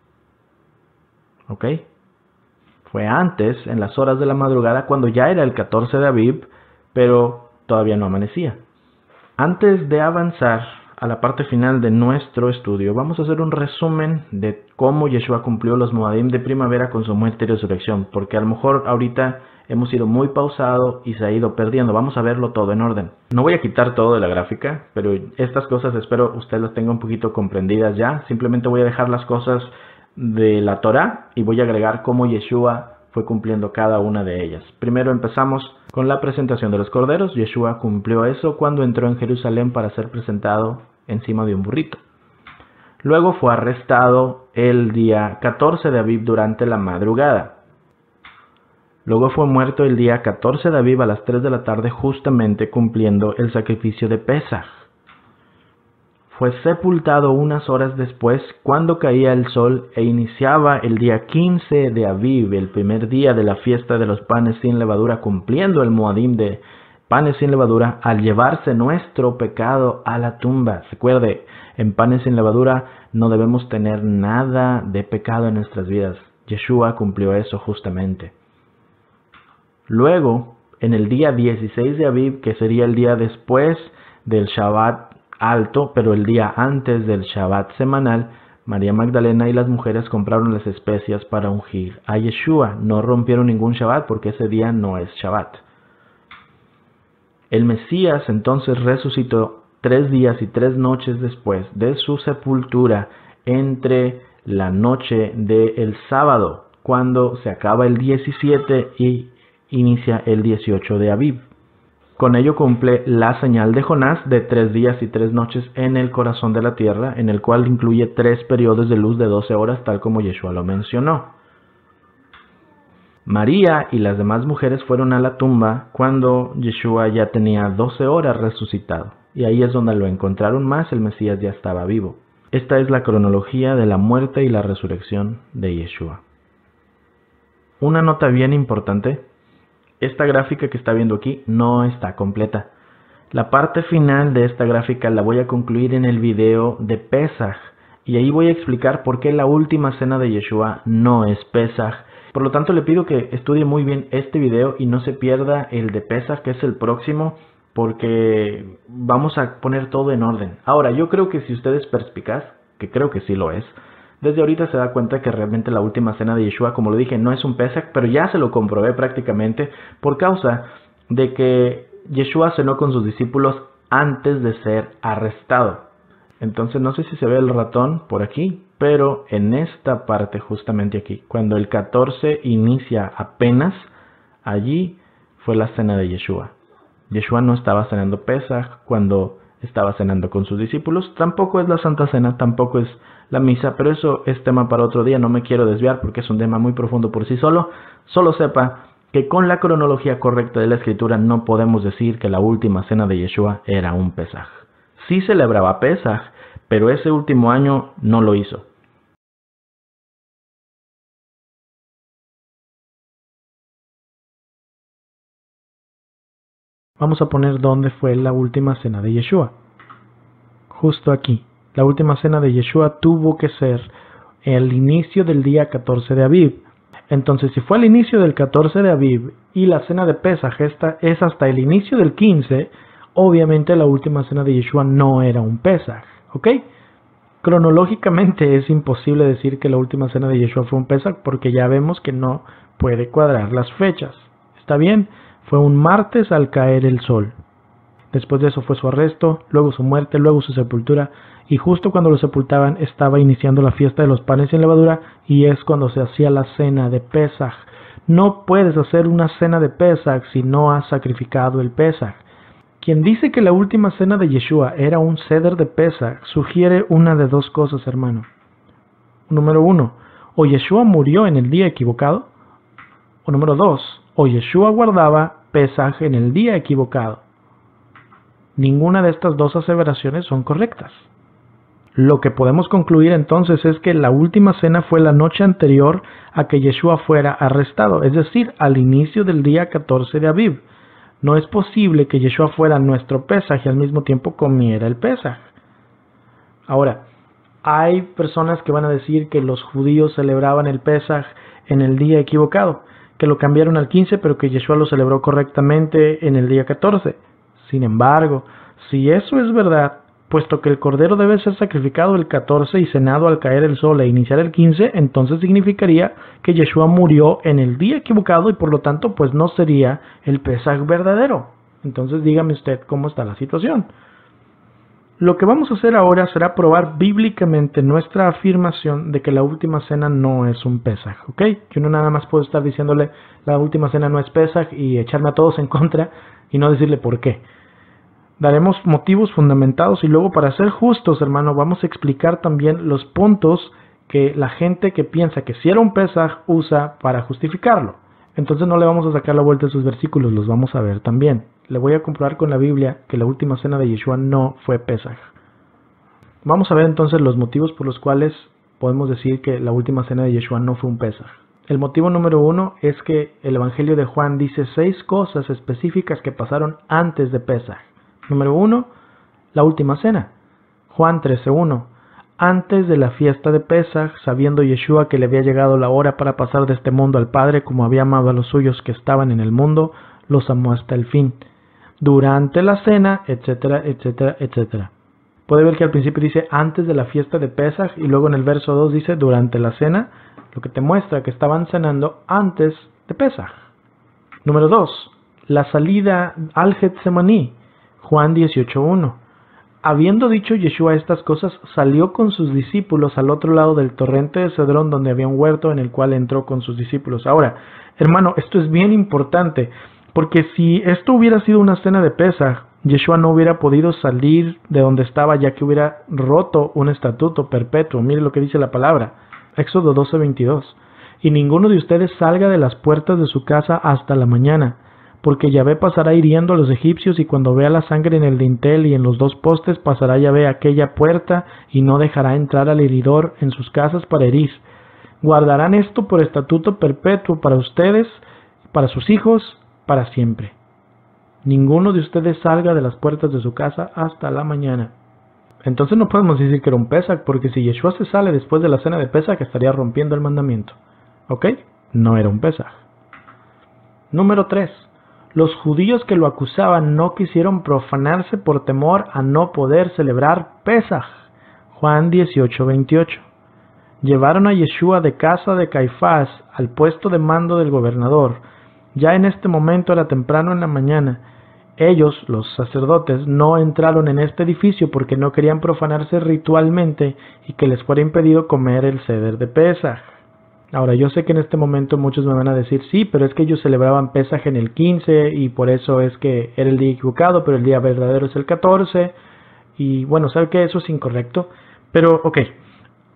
¿Ok? Fue antes, en las horas de la madrugada, cuando ya era el 14 de Aviv, pero todavía no amanecía. Antes de avanzar a la parte final de nuestro estudio, vamos a hacer un resumen de cómo Yeshua cumplió los Moadim de primavera con su muerte y resurrección, porque a lo mejor ahorita hemos ido muy pausado y se ha ido perdiendo. Vamos a verlo todo en orden. No voy a quitar todo de la gráfica, pero estas cosas espero usted las tenga un poquito comprendidas ya. Simplemente voy a dejar las cosas de la Torá y voy a agregar cómo Yeshua fue cumpliendo cada una de ellas. Primero empezamos con la presentación de los corderos. Yeshua cumplió eso cuando entró en Jerusalén para ser presentado encima de un burrito. Luego fue arrestado el día 14 de Aviv durante la madrugada. Luego fue muerto el día 14 de Aviv a las 3 de la tarde, justamente cumpliendo el sacrificio de Pesaj. Fue sepultado unas horas después, cuando caía el sol e iniciaba el día 15 de Aviv, el primer día de la fiesta de los panes sin levadura, cumpliendo el Moadim de panes sin levadura, al llevarse nuestro pecado a la tumba. Recuerde, en panes sin levadura no debemos tener nada de pecado en nuestras vidas. Yeshua cumplió eso justamente. Luego, en el día 16 de Aviv, que sería el día después del Shabbat alto, pero el día antes del Shabbat semanal, María Magdalena y las mujeres compraron las especias para ungir a Yeshua. No rompieron ningún Shabbat porque ese día no es Shabbat. El Mesías entonces resucitó 3 días y 3 noches después de su sepultura, entre la noche del sábado, cuando se acaba el 17 y inicia el 18 de Aviv. Con ello cumple la señal de Jonás de 3 días y 3 noches en el corazón de la tierra, en el cual incluye 3 periodos de luz de 12 horas, tal como Yeshua lo mencionó. María y las demás mujeres fueron a la tumba cuando Yeshua ya tenía 12 horas resucitado, y ahí es donde lo encontraron más, el Mesías ya estaba vivo. Esta es la cronología de la muerte y la resurrección de Yeshua. Una nota bien importante. Esta gráfica que está viendo aquí no está completa. La parte final de esta gráfica la voy a concluir en el video de Pesaj, y ahí voy a explicar por qué la última cena de Yeshua no es Pesaj. Por lo tanto, le pido que estudie muy bien este video y no se pierda el de Pesaj, que es el próximo, porque vamos a poner todo en orden. Ahora, yo creo que si usted es perspicaz, que creo que sí lo es, desde ahorita se da cuenta que realmente la última cena de Yeshua, como lo dije, no es un Pesaj, pero ya se lo comprobé prácticamente por causa de que Yeshua cenó con sus discípulos antes de ser arrestado. Entonces no sé si se ve el ratón por aquí, pero en esta parte justamente aquí, cuando el 14 inicia apenas, allí fue la cena de Yeshua. Yeshua no estaba cenando Pesaj cuando estaba cenando con sus discípulos, tampoco es la Santa Cena, tampoco es la misa, pero eso es tema para otro día, no me quiero desviar porque es un tema muy profundo por sí solo. Solo sepa que con la cronología correcta de la escritura no podemos decir que la última cena de Yeshua era un Pesaj. Sí celebraba Pesaj, pero ese último año no lo hizo. Vamos a poner dónde fue la última cena de Yeshua. Justo aquí. La última cena de Yeshua tuvo que ser el inicio del día 14 de Aviv. Entonces, si fue al inicio del 14 de Aviv y la cena de Pesaj es hasta el inicio del 15, obviamente la última cena de Yeshua no era un Pesaj, ¿ok? Cronológicamente es imposible decir que la última cena de Yeshua fue un Pesaj porque ya vemos que no puede cuadrar las fechas. ¿Está bien? Fue un martes al caer el sol. Después de eso fue su arresto, luego su muerte, luego su sepultura, y justo cuando lo sepultaban estaba iniciando la fiesta de los panes sin levadura, y es cuando se hacía la cena de Pesaj. No puedes hacer una cena de Pesaj si no has sacrificado el Pesaj. Quien dice que la última cena de Yeshua era un ceder de Pesaj sugiere una de dos cosas, hermano. Número 1, o Yeshua murió en el día equivocado, o número 2, o Yeshua guardaba Pesaj en el día equivocado. Ninguna de estas dos aseveraciones son correctas. Lo que podemos concluir entonces es que la última cena fue la noche anterior a que Yeshua fuera arrestado, es decir, al inicio del día 14 de Aviv. No es posible que Yeshua fuera nuestro Pesaj y al mismo tiempo comiera el Pesaj. Ahora, hay personas que van a decir que los judíos celebraban el Pesaj en el día equivocado, que lo cambiaron al 15 pero que Yeshua lo celebró correctamente en el día 14. Sin embargo, si eso es verdad, puesto que el cordero debe ser sacrificado el 14 y cenado al caer el sol e iniciar el 15, entonces significaría que Yeshua murió en el día equivocado y por lo tanto pues no sería el Pesaj verdadero. Entonces dígame usted cómo está la situación. Lo que vamos a hacer ahora será probar bíblicamente nuestra afirmación de que la última cena no es un Pesaj, ¿ok? Yo no nada más puedo estar diciéndole la última cena no es Pesaj y echarme a todos en contra y no decirle por qué. Daremos motivos fundamentados y luego, para ser justos, hermano, vamos a explicar también los puntos que la gente que piensa que si era un Pesaj usa para justificarlo. Entonces no le vamos a sacar la vuelta a sus versículos, los vamos a ver también. Le voy a comprobar con la Biblia que la última cena de Yeshua no fue Pesaj. Vamos a ver entonces los motivos por los cuales podemos decir que la última cena de Yeshua no fue un Pesaj. El motivo número 1 es que el Evangelio de Juan dice 6 cosas específicas que pasaron antes de Pesaj. Número 1, la última cena. Juan 13:1. Antes de la fiesta de Pesaj, sabiendo Yeshua que le había llegado la hora para pasar de este mundo al Padre, como había amado a los suyos que estaban en el mundo, los amó hasta el fin. Durante la cena, etcétera, etcétera, etcétera. Puede ver que al principio dice antes de la fiesta de Pesaj y luego en el verso 2 dice durante la cena, lo que te muestra que estaban cenando antes de Pesaj. Número 2, la salida al Getsemaní. Juan 18:1. Habiendo dicho Yeshua estas cosas, salió con sus discípulos al otro lado del torrente de Cedrón, donde había un huerto en el cual entró con sus discípulos. Ahora, hermano, esto es bien importante, porque si esto hubiera sido una cena de Pesaj, Yeshua no hubiera podido salir de donde estaba, ya que hubiera roto un estatuto perpetuo. Mire lo que dice la palabra, Éxodo 12:22. Y ninguno de ustedes salga de las puertas de su casa hasta la mañana, porque Yahvé pasará hiriendo a los egipcios, y cuando vea la sangre en el dintel y en los 2 postes, pasará Yahvé aquella puerta y no dejará entrar al heridor en sus casas para herir. Guardarán esto por estatuto perpetuo para ustedes, para sus hijos, para siempre. Ninguno de ustedes salga de las puertas de su casa hasta la mañana. Entonces no podemos decir que era un Pesaj, porque si Yeshua se sale después de la cena de Pesaj, estaría rompiendo el mandamiento. ¿Ok? No era un Pesaj. Número 3. Los judíos que lo acusaban no quisieron profanarse por temor a no poder celebrar Pesaj. Juan 18:28. Llevaron a Yeshua de casa de Caifás al puesto de mando del gobernador. Ya en este momento era temprano en la mañana. Ellos, los sacerdotes, no entraron en este edificio porque no querían profanarse ritualmente y que les fuera impedido comer el ceder de Pesaj. Ahora, yo sé que en este momento muchos me van a decir, sí, pero es que ellos celebraban Pesaj en el 15 y por eso es que era el día equivocado, pero el día verdadero es el 14. Y bueno, ¿sabe qué? Eso es incorrecto. Pero, ok,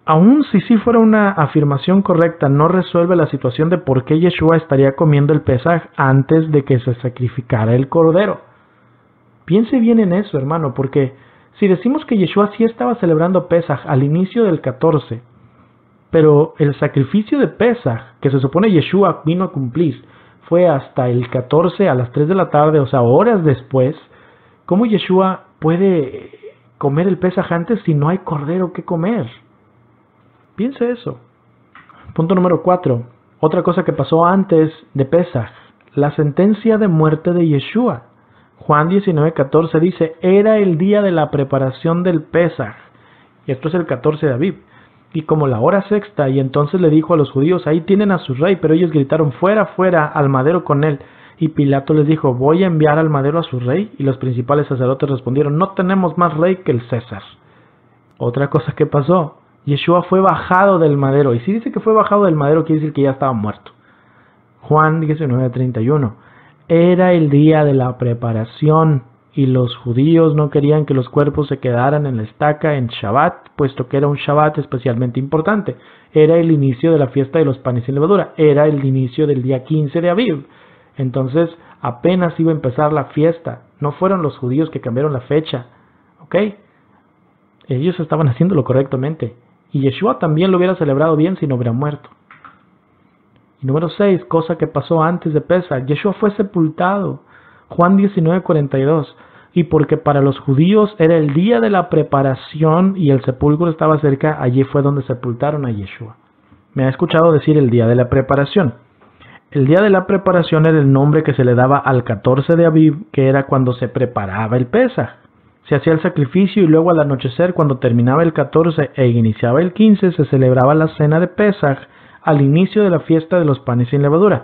Aun si sí fuera una afirmación correcta, no resuelve la situación de por qué Yeshua estaría comiendo el Pesaj antes de que se sacrificara el cordero. Piense bien en eso, hermano, porque si decimos que Yeshua sí estaba celebrando Pesaj al inicio del 14, pero el sacrificio de Pesaj, que se supone Yeshua vino a cumplir, fue hasta el 14 a las 3 de la tarde, o sea, horas después, ¿cómo Yeshua puede comer el Pesaj antes si no hay cordero que comer? Piense eso. Punto número 4. Otra cosa que pasó antes de Pesaj, la sentencia de muerte de Yeshua. Juan 19:14 dice, era el día de la preparación del Pesaj. Y esto es el 14 de Aviv. Y como la hora sexta, y entonces le dijo a los judíos, ahí tienen a su rey, pero ellos gritaron, fuera, fuera, al madero con él. Y Pilato les dijo, voy a enviar al madero a su rey. Y los principales sacerdotes respondieron, no tenemos más rey que el César. Otra cosa que pasó, Yeshua fue bajado del madero. Y si dice que fue bajado del madero, quiere decir que ya estaba muerto. Juan 19:31. Era el día de la preparación y los judíos no querían que los cuerpos se quedaran en la estaca en Shabbat, puesto que era un Shabbat especialmente importante. Era el inicio de la fiesta de los panes sin levadura. Era el inicio del día 15 de Aviv. Entonces apenas iba a empezar la fiesta. No fueron los judíos que cambiaron la fecha. ¿Ok? Ellos estaban haciéndolo correctamente. Y Yeshua también lo hubiera celebrado bien si no hubiera muerto. Y número 6, cosa que pasó antes de Pesaj. Yeshua fue sepultado. Juan 19:42. Y porque para los judíos era el día de la preparación y el sepulcro estaba cerca, allí fue donde sepultaron a Yeshua. Me ha escuchado decir el día de la preparación. El día de la preparación era el nombre que se le daba al 14 de Aviv, que era cuando se preparaba el Pesaj. Se hacía el sacrificio y luego al anochecer, cuando terminaba el 14 e iniciaba el 15, se celebraba la cena de Pesaj al inicio de la fiesta de los panes sin levadura.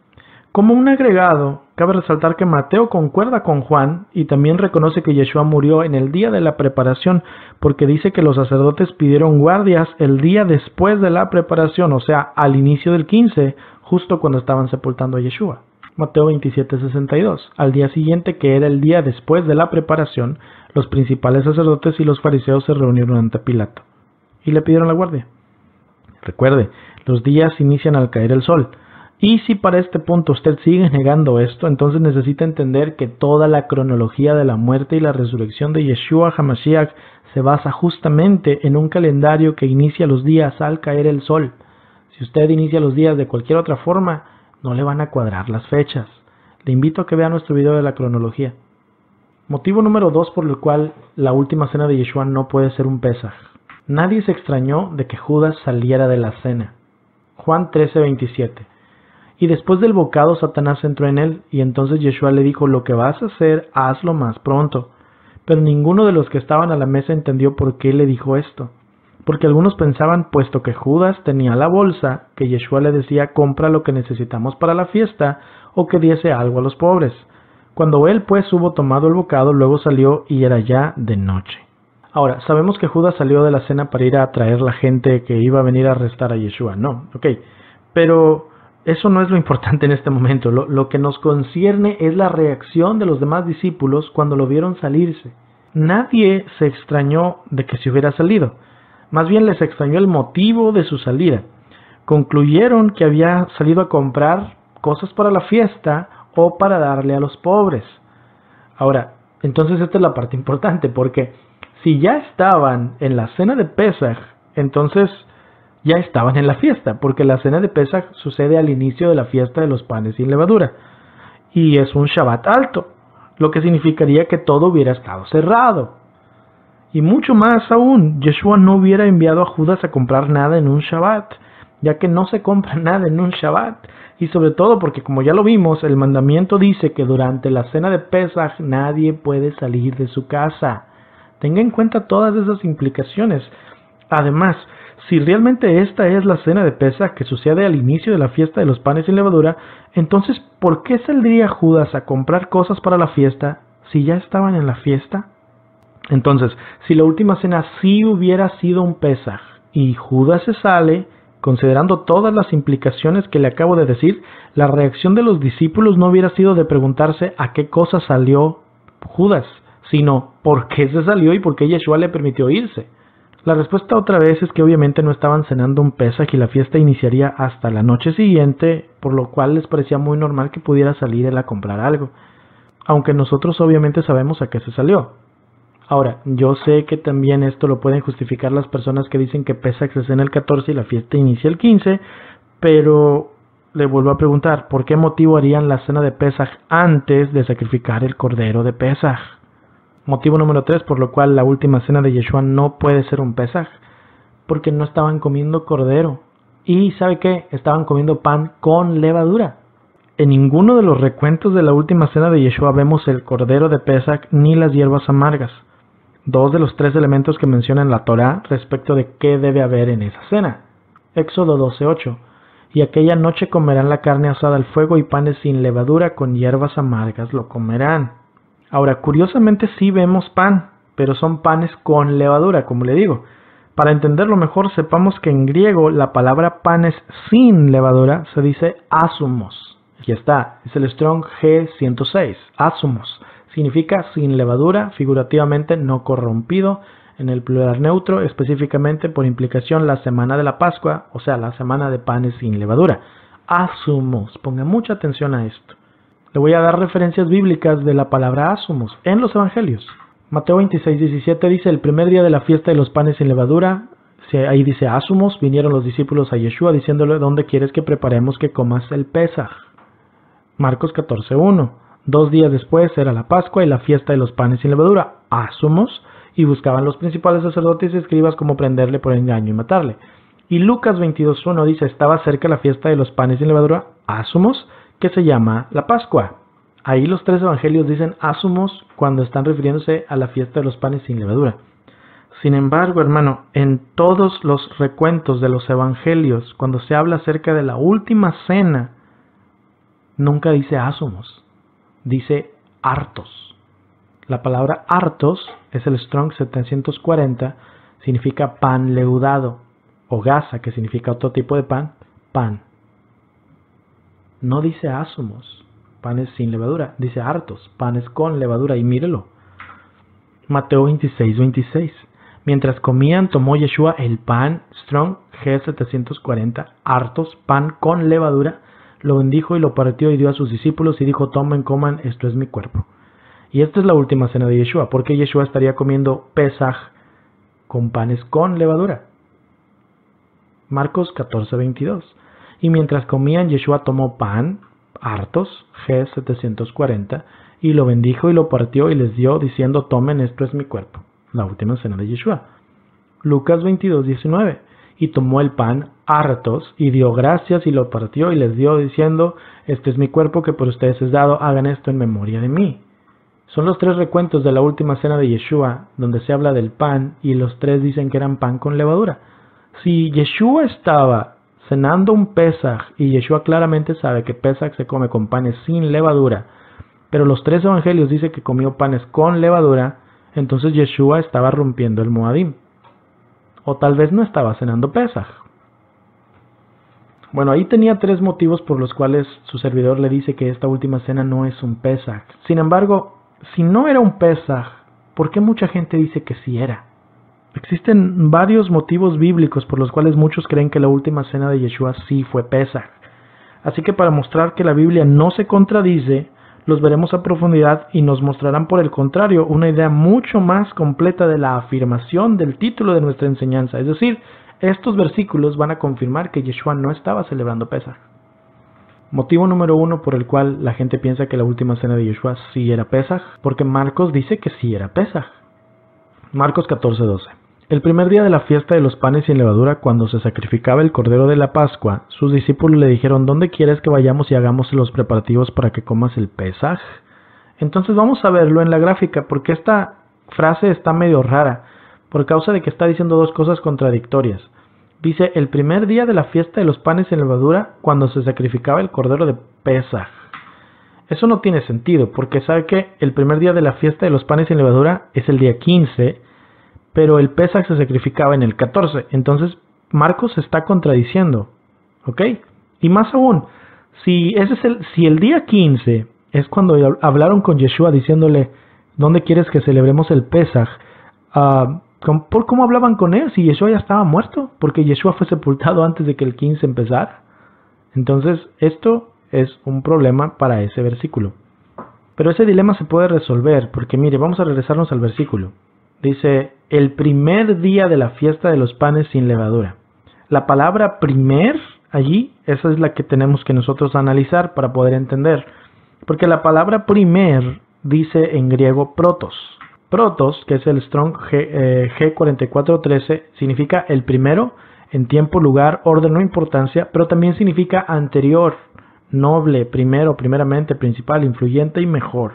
Como un agregado, cabe resaltar que Mateo concuerda con Juan y también reconoce que Yeshua murió en el día de la preparación, porque dice que los sacerdotes pidieron guardias el día después de la preparación, o sea, al inicio del 15, justo cuando estaban sepultando a Yeshua. Mateo 27:62. Al día siguiente, que era el día después de la preparación, los principales sacerdotes y los fariseos se reunieron ante Pilato y le pidieron la guardia. Recuerde, los días inician al caer el sol. Y si para este punto usted sigue negando esto, entonces necesita entender que toda la cronología de la muerte y la resurrección de Yeshua HaMashiach se basa justamente en un calendario que inicia los días al caer el sol. Si usted inicia los días de cualquier otra forma, no le van a cuadrar las fechas. Le invito a que vea nuestro video de la cronología. Motivo número 2 por el cual la última cena de Yeshua no puede ser un Pesaj. Nadie se extrañó de que Judas saliera de la cena. Juan 13:27. Y después del bocado Satanás entró en él, y entonces Yeshua le dijo, lo que vas a hacer, hazlo más pronto. Pero ninguno de los que estaban a la mesa entendió por qué le dijo esto. Porque algunos pensaban, puesto que Judas tenía la bolsa, que Yeshua le decía, compra lo que necesitamos para la fiesta, o que diese algo a los pobres. Cuando él pues hubo tomado el bocado, luego salió y era ya de noche. Ahora, sabemos que Judas salió de la cena para ir a atraer la gente que iba a venir a arrestar a Yeshua. No, ok. Pero eso no es lo importante en este momento. Lo que nos concierne es la reacción de los demás discípulos cuando lo vieron salirse. Nadie se extrañó de que se hubiera salido. Más bien les extrañó el motivo de su salida. Concluyeron que había salido a comprar cosas para la fiesta o para darle a los pobres. Ahora, entonces esta es la parte importante, porque si ya estaban en la cena de Pesaj, entonces ya estaban en la fiesta, porque la cena de Pesaj sucede al inicio de la fiesta de los panes sin levadura, y es un Shabbat alto, lo que significaría que todo hubiera estado cerrado. Y mucho más aún, Yeshua no hubiera enviado a Judas a comprar nada en un Shabbat, ya que no se compra nada en un Shabbat, y sobre todo porque, como ya lo vimos, el mandamiento dice que durante la cena de Pesaj nadie puede salir de su casa. Tenga en cuenta todas esas implicaciones. Además, si realmente esta es la cena de Pesaj que sucede al inicio de la fiesta de los panes sin levadura, entonces, ¿por qué saldría Judas a comprar cosas para la fiesta si ya estaban en la fiesta? Entonces, si la última cena sí hubiera sido un Pesaj y Judas se sale, considerando todas las implicaciones que le acabo de decir, la reacción de los discípulos no hubiera sido de preguntarse a qué cosa salió Judas, sino por qué se salió y por qué Yeshua le permitió irse. La respuesta otra vez es que obviamente no estaban cenando un Pesaj y la fiesta iniciaría hasta la noche siguiente, por lo cual les parecía muy normal que pudiera salir él a comprar algo, aunque nosotros obviamente sabemos a qué se salió. Ahora, yo sé que también esto lo pueden justificar las personas que dicen que Pesaj se cena el 14 y la fiesta inicia el 15, pero le vuelvo a preguntar, ¿por qué motivo harían la cena de Pesaj antes de sacrificar el cordero de Pesaj? Motivo número 3, por lo cual la última cena de Yeshua no puede ser un Pesaj, porque no estaban comiendo cordero. Y ¿sabe qué? Estaban comiendo pan con levadura. En ninguno de los recuentos de la última cena de Yeshua vemos el cordero de Pesaj ni las hierbas amargas, dos de los 3 elementos que menciona en la Torá respecto de qué debe haber en esa cena. Éxodo 12:8. Y aquella noche comerán la carne asada al fuego y panes sin levadura con hierbas amargas lo comerán. Ahora, curiosamente sí vemos pan, pero son panes con levadura, como le digo. Para entenderlo mejor, sepamos que en griego la palabra panes sin levadura se dice asumos. Aquí está, es el Strong G106, asumos. Significa sin levadura, figurativamente no corrompido, en el plural neutro, específicamente por implicación la semana de la Pascua, o sea, la semana de panes sin levadura. Asumos, ponga mucha atención a esto. Le voy a dar referencias bíblicas de la palabra asumos en los evangelios. Mateo 26:17 dice, el primer día de la fiesta de los panes sin levadura, ahí dice asumos, vinieron los discípulos a Yeshua diciéndole, ¿dónde quieres que preparemos que comas el Pesaj? Marcos 14:1, 2 días después era la Pascua y la fiesta de los panes sin levadura, asumos, y buscaban los principales sacerdotes y escribas cómo prenderle por engaño y matarle. Y Lucas 22:1 dice, estaba cerca la fiesta de los panes sin levadura, asumos, que se llama la Pascua. Ahí los 3 evangelios dicen asumos cuando están refiriéndose a la fiesta de los panes sin levadura. Sin embargo, hermano, en todos los recuentos de los evangelios, cuando se habla acerca de la última cena, nunca dice asumos, dice hartos. La palabra hartos es el Strong 740, significa pan leudado, o gasa, que significa otro tipo de pan, pan. No dice asumos, panes sin levadura, dice hartos, panes con levadura, y mírelo. Mateo 26:26. Mientras comían, tomó Yeshua el pan, Strong G740, hartos, pan con levadura, lo bendijo y lo partió y dio a sus discípulos y dijo, tomen, coman, esto es mi cuerpo. Y esta es la última cena de Yeshua, porque Yeshua estaría comiendo Pesaj con panes con levadura. Marcos 14:22. Y mientras comían, Yeshua tomó pan, hartos, G740, y lo bendijo y lo partió y les dio, diciendo, tomen, esto es mi cuerpo. La última cena de Yeshua. Lucas 22:19. Y tomó el pan, hartos, y dio gracias y lo partió y les dio, diciendo, este es mi cuerpo que por ustedes es dado, hagan esto en memoria de mí. Son los 3 recuentos de la última cena de Yeshua, donde se habla del pan, y los 3 dicen que eran pan con levadura. Si Yeshua estaba cenando un Pesaj, y Yeshua claramente sabe que Pesaj se come con panes sin levadura, pero los 3 evangelios dicen que comió panes con levadura, entonces Yeshua estaba rompiendo el Moadim. O tal vez no estaba cenando Pesaj. Bueno, ahí tenía 3 motivos por los cuales su servidor le dice que esta última cena no es un Pesaj. Sin embargo, si no era un Pesaj, ¿por qué mucha gente dice que sí era? Existen varios motivos bíblicos por los cuales muchos creen que la última cena de Yeshua sí fue Pesaj. Así que para mostrar que la Biblia no se contradice, los veremos a profundidad y nos mostrarán por el contrario una idea mucho más completa de la afirmación del título de nuestra enseñanza. Es decir, estos versículos van a confirmar que Yeshua no estaba celebrando Pesaj. Motivo número 1 por el cual la gente piensa que la última cena de Yeshua sí era Pesaj, porque Marcos dice que sí era Pesaj. Marcos 14:12. El primer día de la fiesta de los panes sin levadura, cuando se sacrificaba el cordero de la Pascua, sus discípulos le dijeron, ¿dónde quieres que vayamos y hagamos los preparativos para que comas el Pesaj? Entonces vamos a verlo en la gráfica, porque esta frase está medio rara, por causa de que está diciendo 2 cosas contradictorias. Dice, el primer día de la fiesta de los panes sin levadura, cuando se sacrificaba el cordero de Pesaj. Eso no tiene sentido, porque sabe que el primer día de la fiesta de los panes sin levadura es el día 15, pero el Pesaj se sacrificaba en el 14. Entonces Marcos se está contradiciendo, ¿ok? Y más aún, si el día 15 es cuando hablaron con Yeshua diciéndole, ¿dónde quieres que celebremos el Pesaj? ¿Por cómo hablaban con él si Yeshua ya estaba muerto? Porque Yeshua fue sepultado antes de que el 15 empezara. Entonces, esto es un problema para ese versículo. Pero ese dilema se puede resolver, porque mire, vamos a regresarnos al versículo. Dice, el primer día de la fiesta de los panes sin levadura. La palabra primer, allí, esa es la que tenemos que nosotros analizar para poder entender. Porque la palabra primer dice en griego protos. Protos, que es el Strong G4413, significa el primero en tiempo, lugar, orden o importancia, pero también significa anterior, noble, primero, primeramente, principal, influyente y mejor.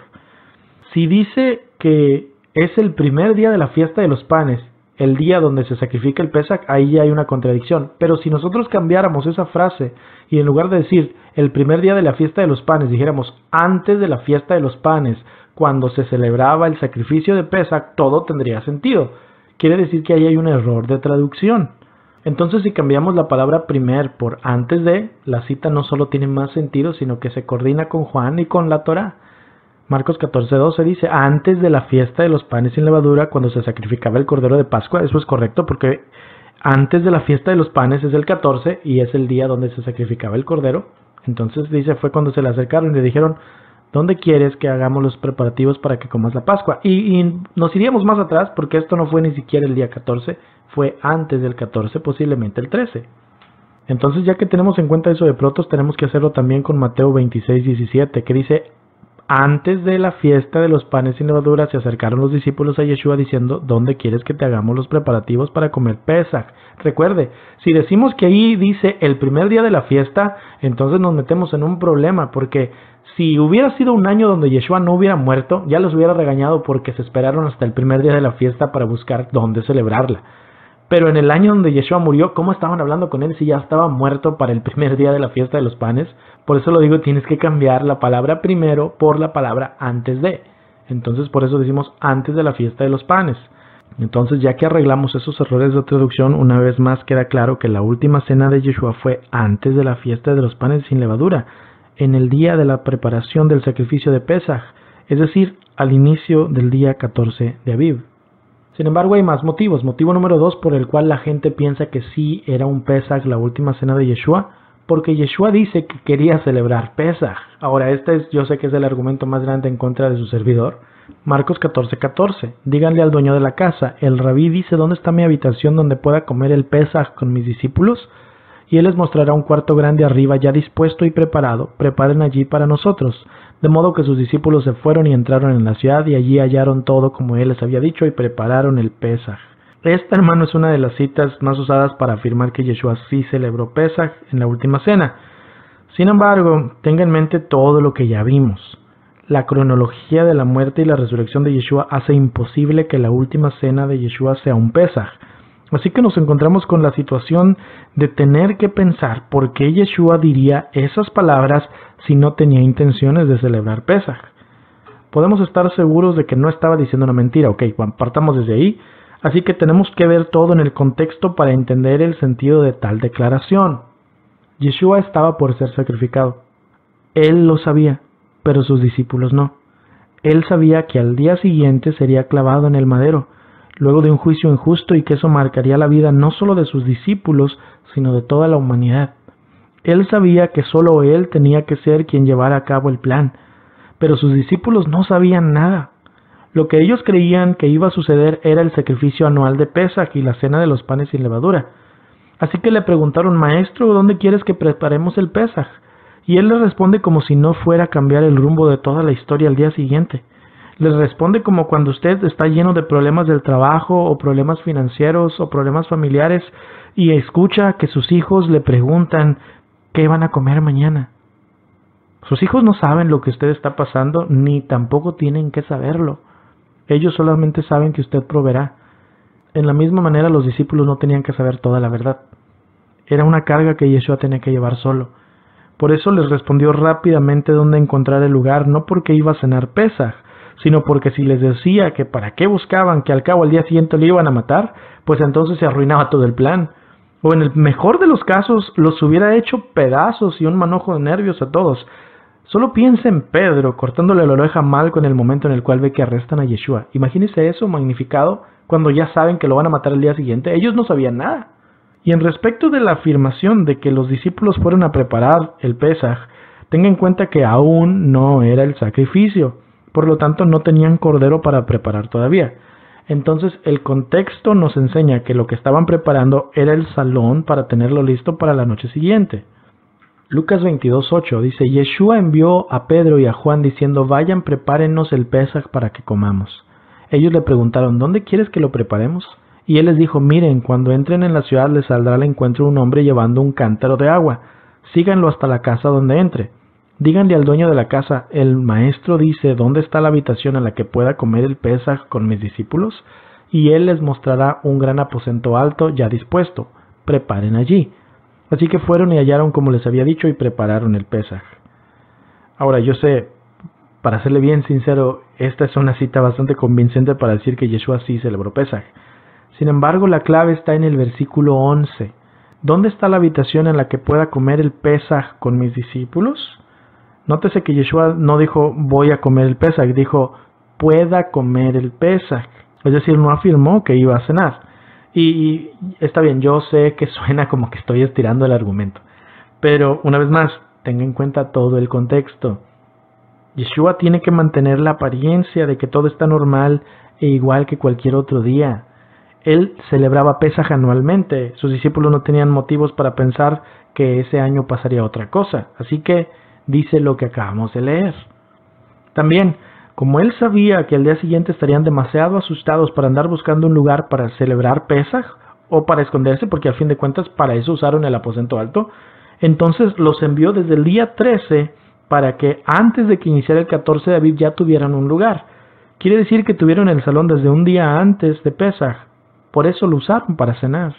Si dice que es el primer día de la fiesta de los panes, el día donde se sacrifica el Pesaj, ahí ya hay una contradicción. Pero si nosotros cambiáramos esa frase y en lugar de decir el primer día de la fiesta de los panes, dijéramos antes de la fiesta de los panes, cuando se celebraba el sacrificio de Pesaj, todo tendría sentido. Quiere decir que ahí hay un error de traducción. Entonces, si cambiamos la palabra primer por antes de, la cita no solo tiene más sentido, sino que se coordina con Juan y con la Torá. Marcos 14:12 dice, antes de la fiesta de los panes sin levadura, cuando se sacrificaba el cordero de Pascua. Eso es correcto porque antes de la fiesta de los panes es el 14 y es el día donde se sacrificaba el cordero. Entonces dice, fue cuando se le acercaron y le dijeron, ¿dónde quieres que hagamos los preparativos para que comas la Pascua? Y nos iríamos más atrás porque esto no fue ni siquiera el día 14, fue antes del 14, posiblemente el 13. Entonces, ya que tenemos en cuenta eso de protos, tenemos que hacerlo también con Mateo 26:17, que dice, antes de la fiesta de los panes sin levadura se acercaron los discípulos a Yeshua diciendo, ¿dónde quieres que te hagamos los preparativos para comer Pesaj? Recuerde, si decimos que ahí dice el primer día de la fiesta, entonces nos metemos en un problema, porque si hubiera sido un año donde Yeshua no hubiera muerto, ya los hubiera regañado porque se esperaron hasta el primer día de la fiesta para buscar dónde celebrarla. Pero en el año donde Yeshua murió, ¿cómo estaban hablando con él si ya estaba muerto para el primer día de la fiesta de los panes? Por eso lo digo, tienes que cambiar la palabra primero por la palabra antes de. Entonces por eso decimos antes de la fiesta de los panes. Entonces, ya que arreglamos esos errores de traducción, una vez más queda claro que la última cena de Yeshua fue antes de la fiesta de los panes sin levadura, en el día de la preparación del sacrificio de Pesaj, es decir, al inicio del día 14 de Aviv. Sin embargo, hay más motivos. Motivo número 2 por el cual la gente piensa que sí era un Pesaj la última cena de Yeshua, porque Yeshua dice que quería celebrar Pesaj. Ahora, yo sé que es el argumento más grande en contra de su servidor. Marcos 14:14. Díganle al dueño de la casa, el rabí dice, ¿dónde está mi habitación donde pueda comer el Pesaj con mis discípulos? Y él les mostrará un cuarto grande arriba ya dispuesto y preparado. Preparen allí para nosotros. De modo que sus discípulos se fueron y entraron en la ciudad y allí hallaron todo como él les había dicho y prepararon el Pesaj. Esta, hermano, es una de las citas más usadas para afirmar que Yeshua sí celebró Pesaj en la última cena. Sin embargo, tenga en mente todo lo que ya vimos. La cronología de la muerte y la resurrección de Yeshua hace imposible que la última cena de Yeshua sea un Pesaj. Así que nos encontramos con la situación de tener que pensar por qué Yeshua diría esas palabras si no tenía intenciones de celebrar Pesaj. Podemos estar seguros de que no estaba diciendo una mentira, ok, partamos desde ahí. Así que tenemos que ver todo en el contexto para entender el sentido de tal declaración. Yeshua estaba por ser sacrificado. Él lo sabía, pero sus discípulos no. Él sabía que al día siguiente sería clavado en el madero, luego de un juicio injusto, y que eso marcaría la vida no solo de sus discípulos, sino de toda la humanidad. Él sabía que solo él tenía que ser quien llevara a cabo el plan, pero sus discípulos no sabían nada. Lo que ellos creían que iba a suceder era el sacrificio anual de Pesaj y la cena de los panes sin levadura. Así que le preguntaron, Maestro, ¿dónde quieres que preparemos el Pesaj? Y él les responde como si no fuera a cambiar el rumbo de toda la historia al día siguiente. Les responde como cuando usted está lleno de problemas del trabajo o problemas financieros o problemas familiares y escucha que sus hijos le preguntan ¿qué van a comer mañana? Sus hijos no saben lo que usted está pasando ni tampoco tienen que saberlo. Ellos solamente saben que usted proveerá. En la misma manera, los discípulos no tenían que saber toda la verdad. Era una carga que Yeshua tenía que llevar solo. Por eso les respondió rápidamente dónde encontrar el lugar, no porque iba a cenar Pesaj, sino porque si les decía que para qué buscaban, que al cabo al día siguiente lo iban a matar, pues entonces se arruinaba todo el plan. O en el mejor de los casos, los hubiera hecho pedazos y un manojo de nervios a todos. Solo piensa en Pedro cortándole la oreja a Malco en el momento en el cual ve que arrestan a Yeshua. Imagínese eso magnificado cuando ya saben que lo van a matar el día siguiente. Ellos no sabían nada. Y en respecto de la afirmación de que los discípulos fueron a preparar el Pesaj, tenga en cuenta que aún no era el sacrificio. Por lo tanto, no tenían cordero para preparar todavía. Entonces, el contexto nos enseña que lo que estaban preparando era el salón para tenerlo listo para la noche siguiente. Lucas 22:8 dice, Yeshua envió a Pedro y a Juan diciendo, vayan, prepárennos el Pesaj para que comamos. Ellos le preguntaron, ¿dónde quieres que lo preparemos? Y él les dijo, miren, cuando entren en la ciudad les saldrá al encuentro un hombre llevando un cántaro de agua. Síganlo hasta la casa donde entre. Díganle al dueño de la casa, el maestro dice, ¿dónde está la habitación en la que pueda comer el Pesaj con mis discípulos? Y él les mostrará un gran aposento alto ya dispuesto. Preparen allí. Así que fueron y hallaron como les había dicho y prepararon el Pesaj. Ahora yo sé, para serle bien sincero, esta es una cita bastante convincente para decir que Yeshua sí celebró Pesaj. Sin embargo, la clave está en el versículo 11. ¿Dónde está la habitación en la que pueda comer el Pesaj con mis discípulos? Nótese que Yeshua no dijo voy a comer el Pesaj, dijo pueda comer el Pesaj. Es decir, no afirmó que iba a cenar. Y está bien, yo sé que suena como que estoy estirando el argumento. Pero una vez más, tenga en cuenta todo el contexto. Yeshua tiene que mantener la apariencia de que todo está normal e igual que cualquier otro día. Él celebraba Pesaj anualmente. Sus discípulos no tenían motivos para pensar que ese año pasaría otra cosa. Así que dice lo que acabamos de leer. También, como él sabía que al día siguiente estarían demasiado asustados para andar buscando un lugar para celebrar Pesaj o para esconderse, porque a fin de cuentas para eso usaron el aposento alto, entonces los envió desde el día 13 para que antes de que iniciara el 14 de Aviv ya tuvieran un lugar. Quiere decir que tuvieron el salón desde un día antes de Pesaj. Por eso lo usaron para cenar.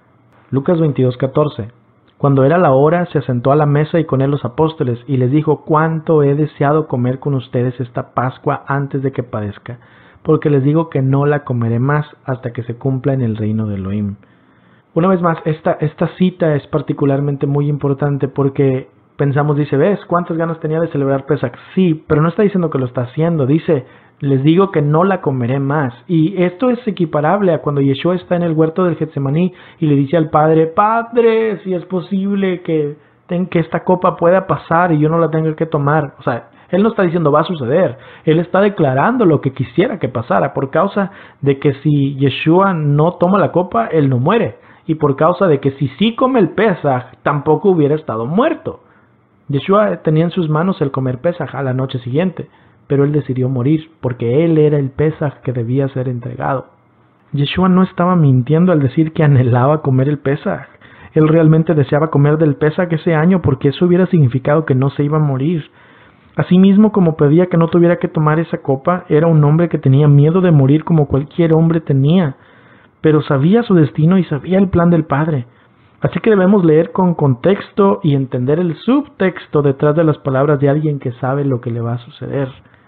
Lucas 22:14. Cuando era la hora, se sentó a la mesa y con él los apóstoles, y les dijo, cuánto he deseado comer con ustedes esta Pascua antes de que padezca, porque les digo que no la comeré más hasta que se cumpla en el reino de Elohim. Una vez más, esta cita es particularmente muy importante porque pensamos, dice, ¿ves cuántas ganas tenía de celebrar Pesaj? Sí, pero no está diciendo que lo está haciendo, dice, les digo que no la comeré más. Y esto es equiparable a cuando Yeshua está en el huerto del Getsemaní y le dice al Padre, Padre, si es posible que esta copa pueda pasar y yo no la tenga que tomar. O sea, él no está diciendo va a suceder. Él está declarando lo que quisiera que pasara por causa de que si Yeshua no toma la copa, él no muere. Y por causa de que si sí come el Pesaj, tampoco hubiera estado muerto. Yeshua tenía en sus manos el comer Pesaj a la noche siguiente. Pero él decidió morir, porque él era el Pesaj que debía ser entregado. Yeshua no estaba mintiendo al decir que anhelaba comer el Pesaj. Él realmente deseaba comer del Pesaj ese año, porque eso hubiera significado que no se iba a morir. Asimismo, como pedía que no tuviera que tomar esa copa, era un hombre que tenía miedo de morir como cualquier hombre tenía. Pero sabía su destino y sabía el plan del Padre. Así que debemos leer con contexto y entender el subtexto detrás de las palabras de alguien que sabe lo que le va a suceder.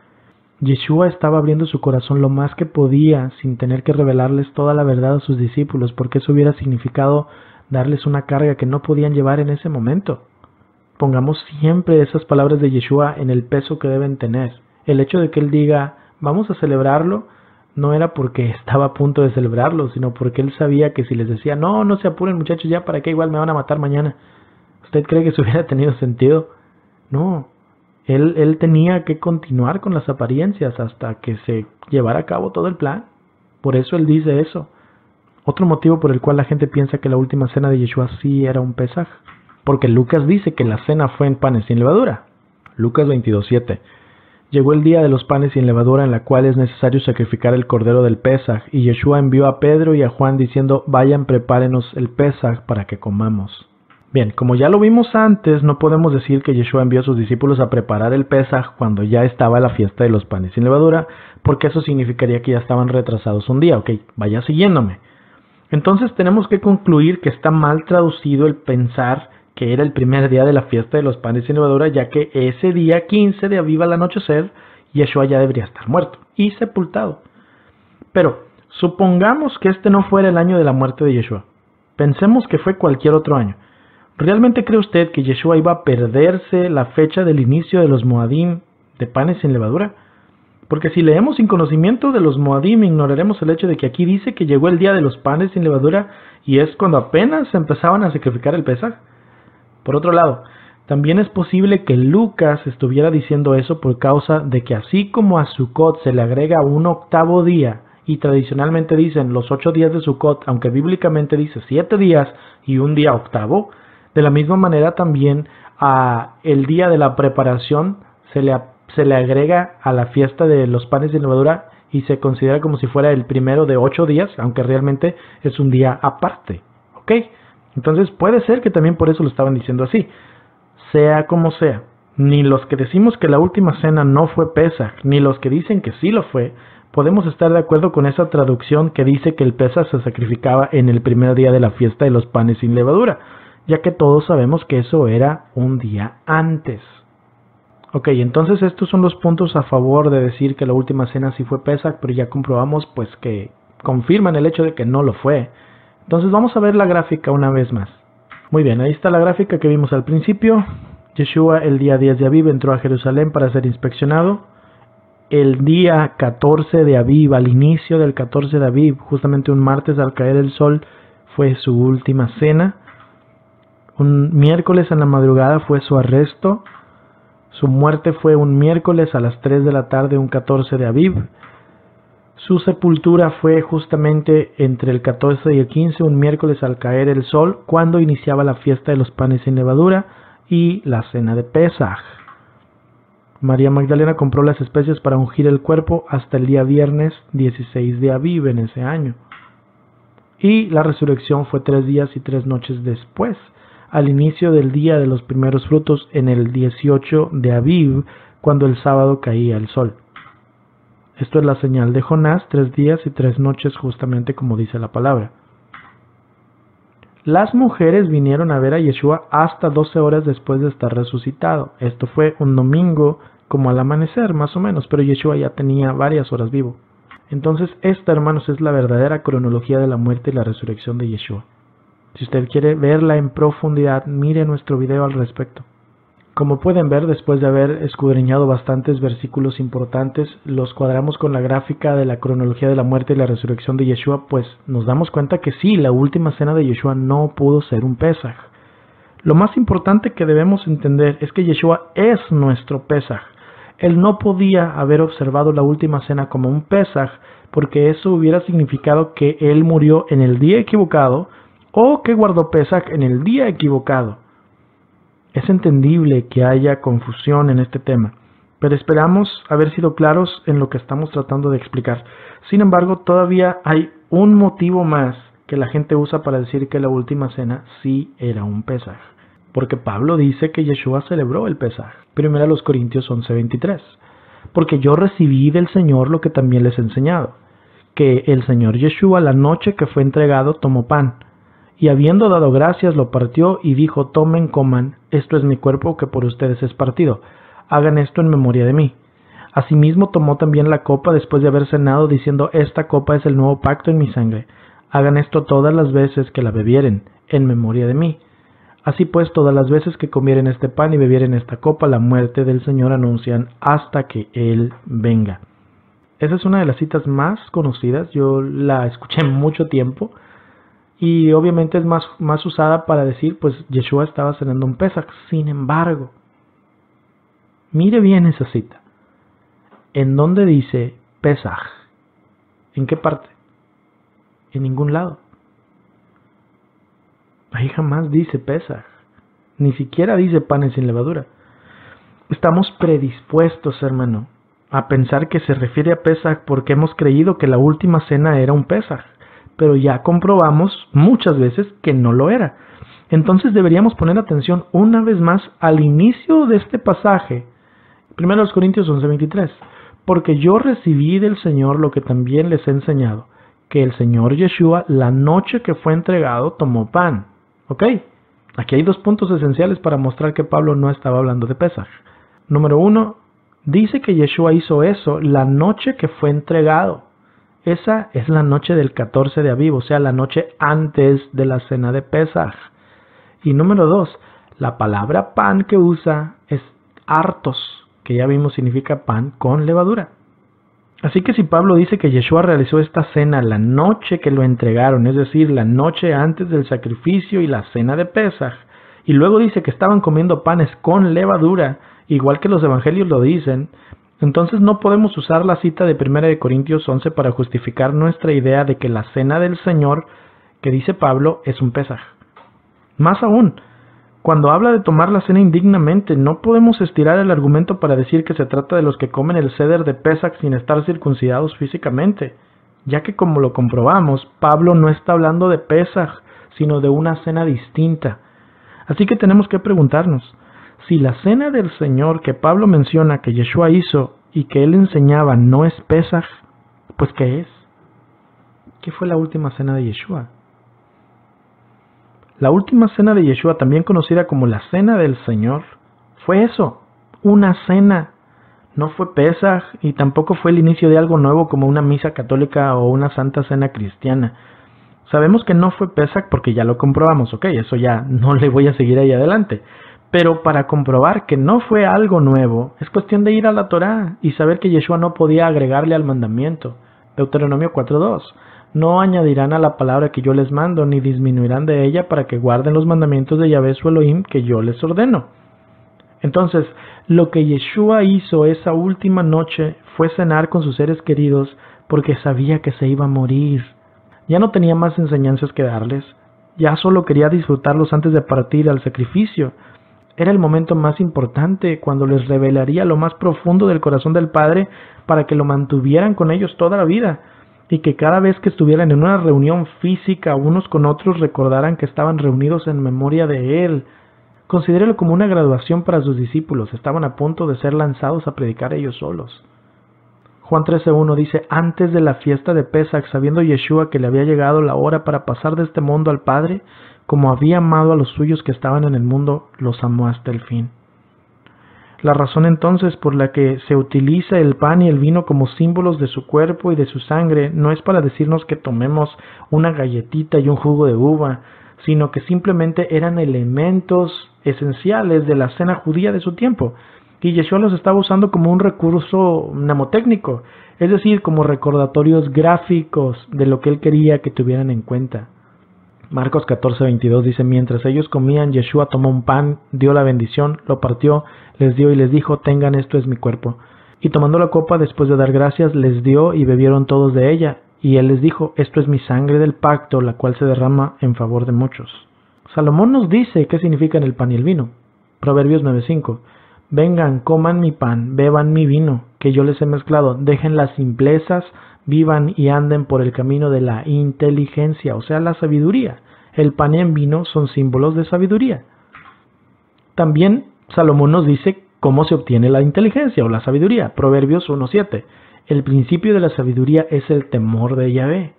Yeshua estaba abriendo su corazón lo más que podía sin tener que revelarles toda la verdad a sus discípulos, porque eso hubiera significado darles una carga que no podían llevar en ese momento. Pongamos siempre esas palabras de Yeshua en el peso que deben tener. El hecho de que él diga, vamos a celebrarlo, no era porque estaba a punto de celebrarlo, sino porque él sabía que si les decía, no se apuren muchachos ya, ¿para qué? Igual me van a matar mañana. ¿Usted cree que eso hubiera tenido sentido? No. Él tenía que continuar con las apariencias hasta que se llevara a cabo todo el plan. Por eso él dice eso. Otro motivo por el cual la gente piensa que la última cena de Yeshua sí era un Pesaj, porque Lucas dice que la cena fue en panes sin levadura. Lucas 22:7. Llegó el día de los panes sin levadura en la cual es necesario sacrificar el cordero del Pesaj, y Yeshua envió a Pedro y a Juan diciendo, vayan, prepárenos el Pesaj para que comamos. Bien, como ya lo vimos antes, no podemos decir que Yeshua envió a sus discípulos a preparar el Pesaj cuando ya estaba la fiesta de los panes sin levadura, porque eso significaría que ya estaban retrasados un día. Ok, vaya siguiéndome. Entonces tenemos que concluir que está mal traducido el pensar que era el primer día de la fiesta de los panes sin levadura, ya que ese día 15 de Aviv al anochecer, Yeshua ya debería estar muerto y sepultado. Pero supongamos que este no fuera el año de la muerte de Yeshua. Pensemos que fue cualquier otro año. ¿Realmente cree usted que Yeshua iba a perderse la fecha del inicio de los Moadim de panes sin levadura? Porque si leemos sin conocimiento de los Moadim, ignoraremos el hecho de que aquí dice que llegó el día de los panes sin levadura y es cuando apenas se empezaban a sacrificar el Pesaj. Por otro lado, también es posible que Lucas estuviera diciendo eso por causa de que así como a Sukkot se le agrega un octavo día, y tradicionalmente dicen los 8 días de Sukkot, aunque bíblicamente dice 7 días y un día octavo, de la misma manera también a el día de la preparación se le agrega a la fiesta de los panes sin levadura y se considera como si fuera el primero de 8 días, aunque realmente es un día aparte. ¿Ok? Entonces puede ser que también por eso lo estaban diciendo así. Sea como sea, ni los que decimos que la última cena no fue Pesaj, ni los que dicen que sí lo fue, podemos estar de acuerdo con esa traducción que dice que el Pesaj se sacrificaba en el primer día de la fiesta de los panes sin levadura, ya que todos sabemos que eso era un día antes. Ok, entonces estos son los puntos a favor de decir que la última cena sí fue Pesaj, pero ya comprobamos pues que confirman el hecho de que no lo fue. Entonces vamos a ver la gráfica una vez más. Muy bien, ahí está la gráfica que vimos al principio. Yeshua el día 10 de Aviv entró a Jerusalén para ser inspeccionado. El día 14 de Aviv, al inicio del 14 de Aviv, justamente un martes al caer el sol, fue su última cena. Un miércoles en la madrugada fue su arresto. Su muerte fue un miércoles a las 3 de la tarde, un 14 de Aviv. Su sepultura fue justamente entre el 14 y el 15, un miércoles al caer el sol, cuando iniciaba la fiesta de los panes sin levadura y la cena de Pesaj. María Magdalena compró las especias para ungir el cuerpo hasta el día viernes 16 de Aviv en ese año. Y la resurrección fue 3 días y 3 noches después, al inicio del día de los primeros frutos en el 18 de Aviv, cuando el sábado caía el sol. Esto es la señal de Jonás, 3 días y 3 noches, justamente como dice la palabra. Las mujeres vinieron a ver a Yeshua hasta 12 horas después de estar resucitado. Esto fue un domingo, como al amanecer, más o menos, pero Yeshua ya tenía varias horas vivo. Entonces, esta, hermanos, es la verdadera cronología de la muerte y la resurrección de Yeshua. Si usted quiere verla en profundidad, mire nuestro video al respecto. Como pueden ver, después de haber escudriñado bastantes versículos importantes, los cuadramos con la gráfica de la cronología de la muerte y la resurrección de Yeshua, pues nos damos cuenta que sí, la última cena de Yeshua no pudo ser un Pesaj. Lo más importante que debemos entender es que Yeshua es nuestro Pesaj. Él no podía haber observado la última cena como un Pesaj, porque eso hubiera significado que Él murió en el día equivocado o que guardó Pesaj en el día equivocado. Es entendible que haya confusión en este tema, pero esperamos haber sido claros en lo que estamos tratando de explicar. Sin embargo, todavía hay un motivo más que la gente usa para decir que la última cena sí era un Pesaj. Porque Pablo dice que Yeshua celebró el Pesaj. 1 Corintios 11:23. Porque yo recibí del Señor lo que también les he enseñado, que el Señor Yeshua la noche que fue entregado tomó pan, y habiendo dado gracias lo partió y dijo: tomen, coman, esto es mi cuerpo que por ustedes es partido, hagan esto en memoria de mí. Asimismo tomó también la copa después de haber cenado, diciendo: esta copa es el nuevo pacto en mi sangre, hagan esto todas las veces que la bebieren, en memoria de mí. Así pues, todas las veces que comieren este pan y bebieren esta copa, la muerte del Señor anuncian hasta que Él venga. Esa es una de las citas más conocidas, yo la escuché mucho tiempo, y obviamente es más usada para decir, pues Yeshua estaba cenando un Pesaj. Sin embargo, mire bien esa cita. ¿En dónde dice Pesaj? ¿En qué parte? En ningún lado. Ahí jamás dice Pesaj. Ni siquiera dice panes sin levadura. Estamos predispuestos, hermano, a pensar que se refiere a Pesaj porque hemos creído que la última cena era un Pesaj, pero ya comprobamos muchas veces que no lo era. Entonces deberíamos poner atención una vez más al inicio de este pasaje, 1 Corintios 11:23, porque yo recibí del Señor lo que también les he enseñado, que el Señor Yeshua, la noche que fue entregado, tomó pan. ¿Ok? Aquí hay 2 puntos esenciales para mostrar que Pablo no estaba hablando de Pesaj. Número 1, dice que Yeshua hizo eso la noche que fue entregado. Esa es la noche del 14 de Aviv, o sea, la noche antes de la cena de Pesaj. Y número 2, la palabra pan que usa es artos, que ya vimos significa pan con levadura. Así que si Pablo dice que Yeshua realizó esta cena la noche que lo entregaron, es decir, la noche antes del sacrificio y la cena de Pesaj, y luego dice que estaban comiendo panes con levadura, igual que los evangelios lo dicen, entonces no podemos usar la cita de 1 Corintios 11 para justificar nuestra idea de que la cena del Señor, que dice Pablo, es un Pesaj. Más aún, cuando habla de tomar la cena indignamente, no podemos estirar el argumento para decir que se trata de los que comen el ceder de Pesaj sin estar circuncidados físicamente, ya que como lo comprobamos, Pablo no está hablando de Pesaj, sino de una cena distinta. Así que tenemos que preguntarnos, si la cena del Señor que Pablo menciona que Yeshua hizo y que él enseñaba no es Pesaj, pues ¿qué es? ¿Qué fue la última cena de Yeshua? La última cena de Yeshua, también conocida como la Cena del Señor, fue eso, una cena. No fue Pesaj y tampoco fue el inicio de algo nuevo como una misa católica o una santa cena cristiana. Sabemos que no fue Pesaj porque ya lo comprobamos, ok, eso ya no le voy a seguir ahí adelante. Pero para comprobar que no fue algo nuevo, es cuestión de ir a la Torá y saber que Yeshua no podía agregarle al mandamiento. Deuteronomio 4:2. No añadirán a la palabra que yo les mando, ni disminuirán de ella para que guarden los mandamientos de Yahvé su Elohim que yo les ordeno. Entonces, lo que Yeshua hizo esa última noche fue cenar con sus seres queridos porque sabía que se iba a morir. Ya no tenía más enseñanzas que darles, ya solo quería disfrutarlos antes de partir al sacrificio. Era el momento más importante cuando les revelaría lo más profundo del corazón del Padre para que lo mantuvieran con ellos toda la vida. Y que cada vez que estuvieran en una reunión física unos con otros recordaran que estaban reunidos en memoria de Él. Considérelo como una graduación para sus discípulos, estaban a punto de ser lanzados a predicar ellos solos. Juan 13:1 dice, antes de la fiesta de Pesaj, sabiendo Yeshua que le había llegado la hora para pasar de este mundo al Padre, como había amado a los suyos que estaban en el mundo, los amó hasta el fin. La razón entonces por la que se utiliza el pan y el vino como símbolos de su cuerpo y de su sangre no es para decirnos que tomemos una galletita y un jugo de uva, sino que simplemente eran elementos esenciales de la cena judía de su tiempo, y Yeshua los estaba usando como un recurso mnemotécnico, es decir, como recordatorios gráficos de lo que él quería que tuvieran en cuenta. Marcos 14:22 dice, mientras ellos comían, Yeshua tomó un pan, dio la bendición, lo partió, les dio y les dijo, tengan, esto es mi cuerpo. Y tomando la copa, después de dar gracias, les dio y bebieron todos de ella. Y él les dijo, esto es mi sangre del pacto, la cual se derrama en favor de muchos. Salomón nos dice qué significan el pan y el vino. Proverbios 9:5, vengan, coman mi pan, beban mi vino, que yo les he mezclado, dejen las simplezas, vivan y anden por el camino de la inteligencia, o sea, la sabiduría. El pan y el vino son símbolos de sabiduría. También Salomón nos dice cómo se obtiene la inteligencia o la sabiduría. Proverbios 1:7. El principio de la sabiduría es el temor de Yahvé.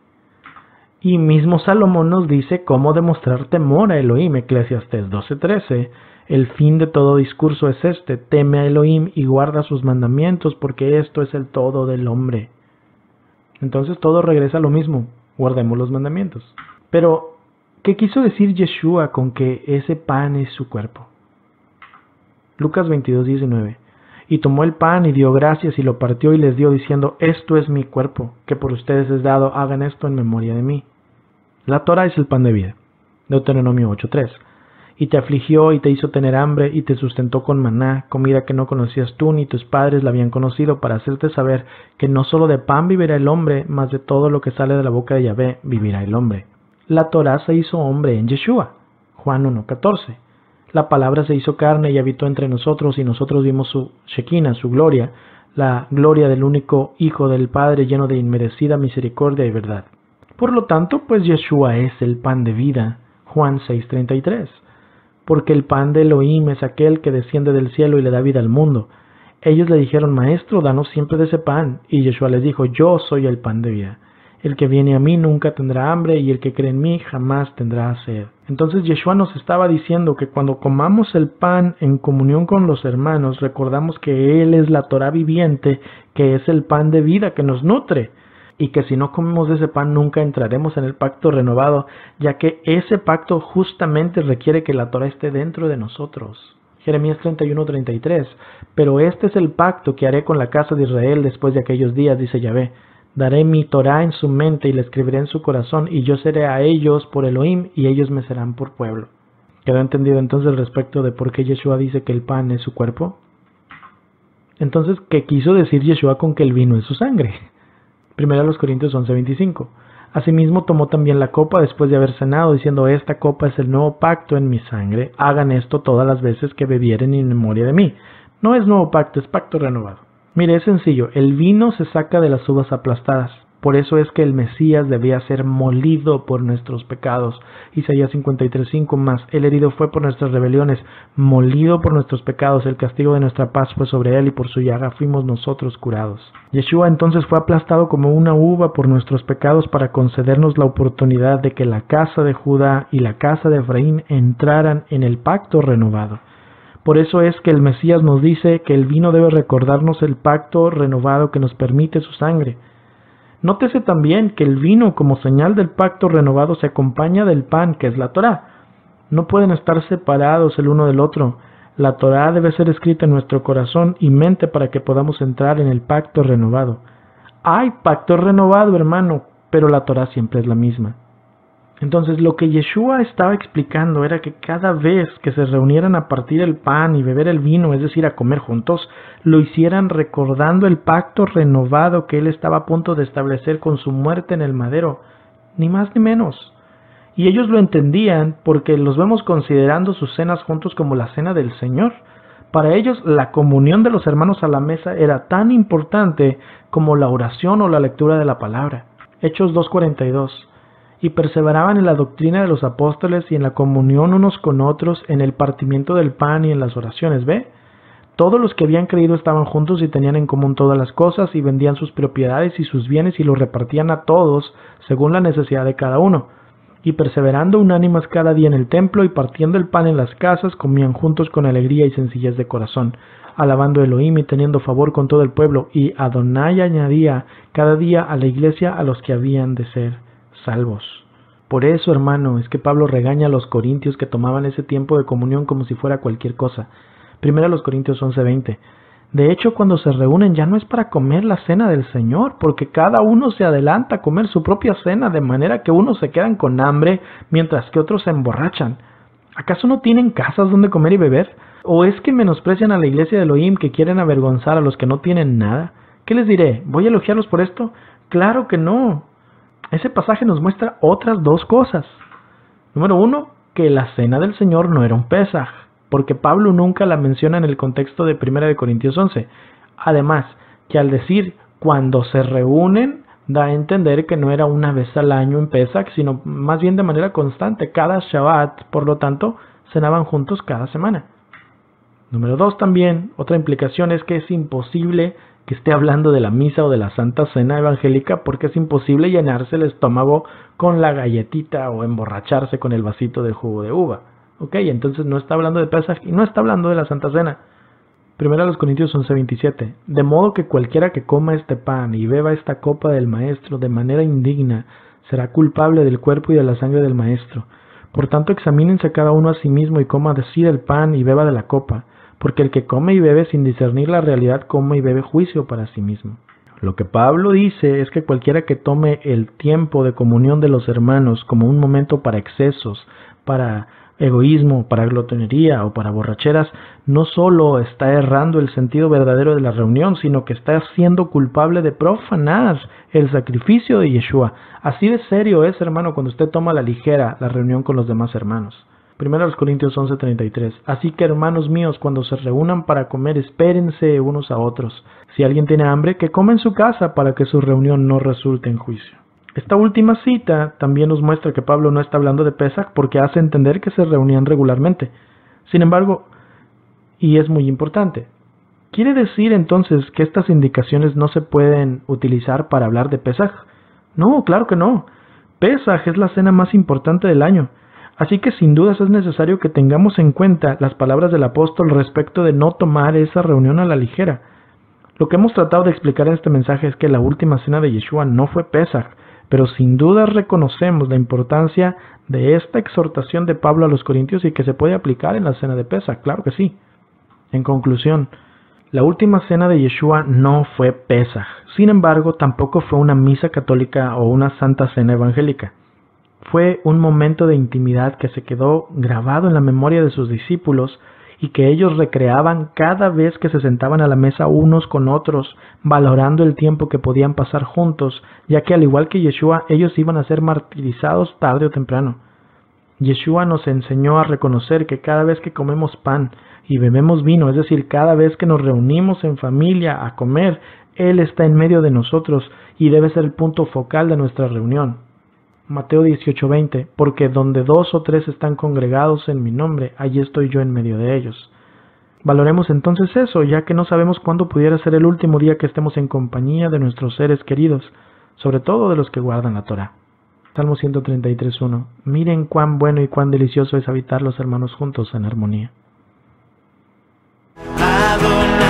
Y mismo Salomón nos dice cómo demostrar temor a Elohim. Eclesiastés 12:13. El fin de todo discurso es este, teme a Elohim y guarda sus mandamientos, porque esto es el todo del hombre. Entonces todo regresa a lo mismo, guardemos los mandamientos. Pero, ¿qué quiso decir Yeshua con que ese pan es su cuerpo? Lucas 22:19. Y tomó el pan y dio gracias y lo partió y les dio diciendo, esto es mi cuerpo, que por ustedes es dado, hagan esto en memoria de mí. La Torah es el pan de vida. Deuteronomio 8:3. Y te afligió y te hizo tener hambre y te sustentó con maná, comida que no conocías tú ni tus padres la habían conocido, para hacerte saber que no solo de pan vivirá el hombre, mas de todo lo que sale de la boca de Yahvé vivirá el hombre. La Torah se hizo hombre en Yeshua. Juan 1:14. La palabra se hizo carne y habitó entre nosotros, y nosotros vimos su Shekinah, su gloria, la gloria del único Hijo del Padre, lleno de inmerecida misericordia y verdad. Por lo tanto, pues Yeshua es el pan de vida. Juan 6:33. Porque el pan de Elohim es aquel que desciende del cielo y le da vida al mundo. Ellos le dijeron, Maestro, danos siempre de ese pan. Y Yeshua les dijo, yo soy el pan de vida. El que viene a mí nunca tendrá hambre, y el que cree en mí jamás tendrá sed. Entonces Yeshua nos estaba diciendo que cuando comamos el pan en comunión con los hermanos, recordamos que Él es la Torah viviente, que es el pan de vida que nos nutre. y que si no comemos ese pan nunca entraremos en el pacto renovado, ya que ese pacto justamente requiere que la Torah esté dentro de nosotros. Jeremías 31:33. Pero este es el pacto que haré con la casa de Israel después de aquellos días, dice Yahvé. Daré mi Torah en su mente y la escribiré en su corazón, y yo seré a ellos por Elohim, y ellos me serán por pueblo. ¿Quedó entendido entonces respecto de por qué Yeshua dice que el pan es su cuerpo? Entonces, ¿qué quiso decir Yeshua con que el vino es su sangre? 1 Corintios 11:25. Asimismo tomó también la copa después de haber cenado, diciendo: esta copa es el nuevo pacto en mi sangre, hagan esto todas las veces que bebieren en memoria de mí. No es nuevo pacto, es pacto renovado. Mire, es sencillo, el vino se saca de las uvas aplastadas. Por eso es que el Mesías debía ser molido por nuestros pecados. Isaías 53:5 más, el herido fue por nuestras rebeliones, molido por nuestros pecados, el castigo de nuestra paz fue sobre él y por su llaga fuimos nosotros curados. Yeshua entonces fue aplastado como una uva por nuestros pecados para concedernos la oportunidad de que la casa de Judá y la casa de Efraín entraran en el pacto renovado. Por eso es que el Mesías nos dice que el vino debe recordarnos el pacto renovado que nos permite su sangre. Nótese también que el vino como señal del pacto renovado se acompaña del pan, que es la Torá. No pueden estar separados el uno del otro. La Torá debe ser escrita en nuestro corazón y mente para que podamos entrar en el pacto renovado. Hay pacto renovado, hermano, pero la Torá siempre es la misma. Entonces, lo que Yeshua estaba explicando era que cada vez que se reunieran a partir el pan y beber el vino, es decir, a comer juntos, lo hicieran recordando el pacto renovado que él estaba a punto de establecer con su muerte en el madero, ni más ni menos. Y ellos lo entendían porque los vemos considerando sus cenas juntos como la cena del Señor. Para ellos, la comunión de los hermanos a la mesa era tan importante como la oración o la lectura de la palabra. Hechos 2:42. Y perseveraban en la doctrina de los apóstoles y en la comunión unos con otros, en el partimiento del pan y en las oraciones. ¿Ve? Todos los que habían creído estaban juntos y tenían en común todas las cosas y vendían sus propiedades y sus bienes y los repartían a todos según la necesidad de cada uno. Y perseverando unánimes cada día en el templo y partiendo el pan en las casas, comían juntos con alegría y sencillez de corazón, alabando a Elohim y teniendo favor con todo el pueblo. Y Adonai añadía cada día a la iglesia a los que habían de ser salvos. Por eso, hermano, es que Pablo regaña a los corintios que tomaban ese tiempo de comunión como si fuera cualquier cosa. 1 Corintios 11:20. De hecho, cuando se reúnen ya no es para comer la cena del Señor, porque cada uno se adelanta a comer su propia cena, de manera que unos se quedan con hambre mientras que otros se emborrachan. ¿Acaso no tienen casas donde comer y beber? ¿O es que menosprecian a la iglesia de Elohim, que quieren avergonzar a los que no tienen nada? ¿Qué les diré? ¿Voy a elogiarlos por esto? Claro que no. Ese pasaje nos muestra otras dos cosas. Número 1, que la cena del Señor no era un Pesaj, porque Pablo nunca la menciona en el contexto de 1 Corintios 11. Además, que al decir cuando se reúnen, da a entender que no era una vez al año en Pesaj, sino más bien de manera constante, cada Shabbat. Por lo tanto, cenaban juntos cada semana. Número 2 también, otra implicación es que es imposible que esté hablando de la misa o de la Santa Cena evangélica, porque es imposible llenarse el estómago con la galletita o emborracharse con el vasito de jugo de uva. Ok, entonces no está hablando de Pesaj y no está hablando de la Santa Cena. 1 Corintios 11:27. De modo que cualquiera que coma este pan y beba esta copa del Maestro de manera indigna será culpable del cuerpo y de la sangre del Maestro. Por tanto, examínense cada uno a sí mismo y coma así del pan y beba de la copa. Porque el que come y bebe sin discernir la realidad come y bebe juicio para sí mismo. Lo que Pablo dice es que cualquiera que tome el tiempo de comunión de los hermanos como un momento para excesos, para egoísmo, para glotonería o para borracheras, no solo está errando el sentido verdadero de la reunión, sino que está siendo culpable de profanar el sacrificio de Yeshua. Así de serio es, hermano, cuando usted toma a la ligera la reunión con los demás hermanos. 1 Corintios 11:33. Así que, hermanos míos, cuando se reúnan para comer, espérense unos a otros. Si alguien tiene hambre, que coma en su casa para que su reunión no resulte en juicio. Esta última cita también nos muestra que Pablo no está hablando de Pesaj porque hace entender que se reunían regularmente. Sin embargo, y es muy importante, ¿quiere decir entonces que estas indicaciones no se pueden utilizar para hablar de Pesaj? No, claro que no. Pesaj es la cena más importante del año. Así que sin dudas es necesario que tengamos en cuenta las palabras del apóstol respecto de no tomar esa reunión a la ligera. Lo que hemos tratado de explicar en este mensaje es que la última cena de Yeshua no fue Pesaj, pero sin duda reconocemos la importancia de esta exhortación de Pablo a los Corintios y que se puede aplicar en la cena de Pesaj, claro que sí. En conclusión, la última cena de Yeshua no fue Pesaj, sin embargo tampoco fue una misa católica o una santa cena evangélica. Fue un momento de intimidad que se quedó grabado en la memoria de sus discípulos y que ellos recreaban cada vez que se sentaban a la mesa unos con otros, valorando el tiempo que podían pasar juntos, ya que al igual que Yeshua, ellos iban a ser martirizados tarde o temprano. Yeshua nos enseñó a reconocer que cada vez que comemos pan y bebemos vino, es decir, cada vez que nos reunimos en familia a comer, Él está en medio de nosotros y debe ser el punto focal de nuestra reunión. Mateo 18:20, porque donde 2 o 3 están congregados en mi nombre, allí estoy yo en medio de ellos. Valoremos entonces eso, ya que no sabemos cuándo pudiera ser el último día que estemos en compañía de nuestros seres queridos, sobre todo de los que guardan la Torá. Salmo 133:1. Miren cuán bueno y cuán delicioso es habitar los hermanos juntos en armonía.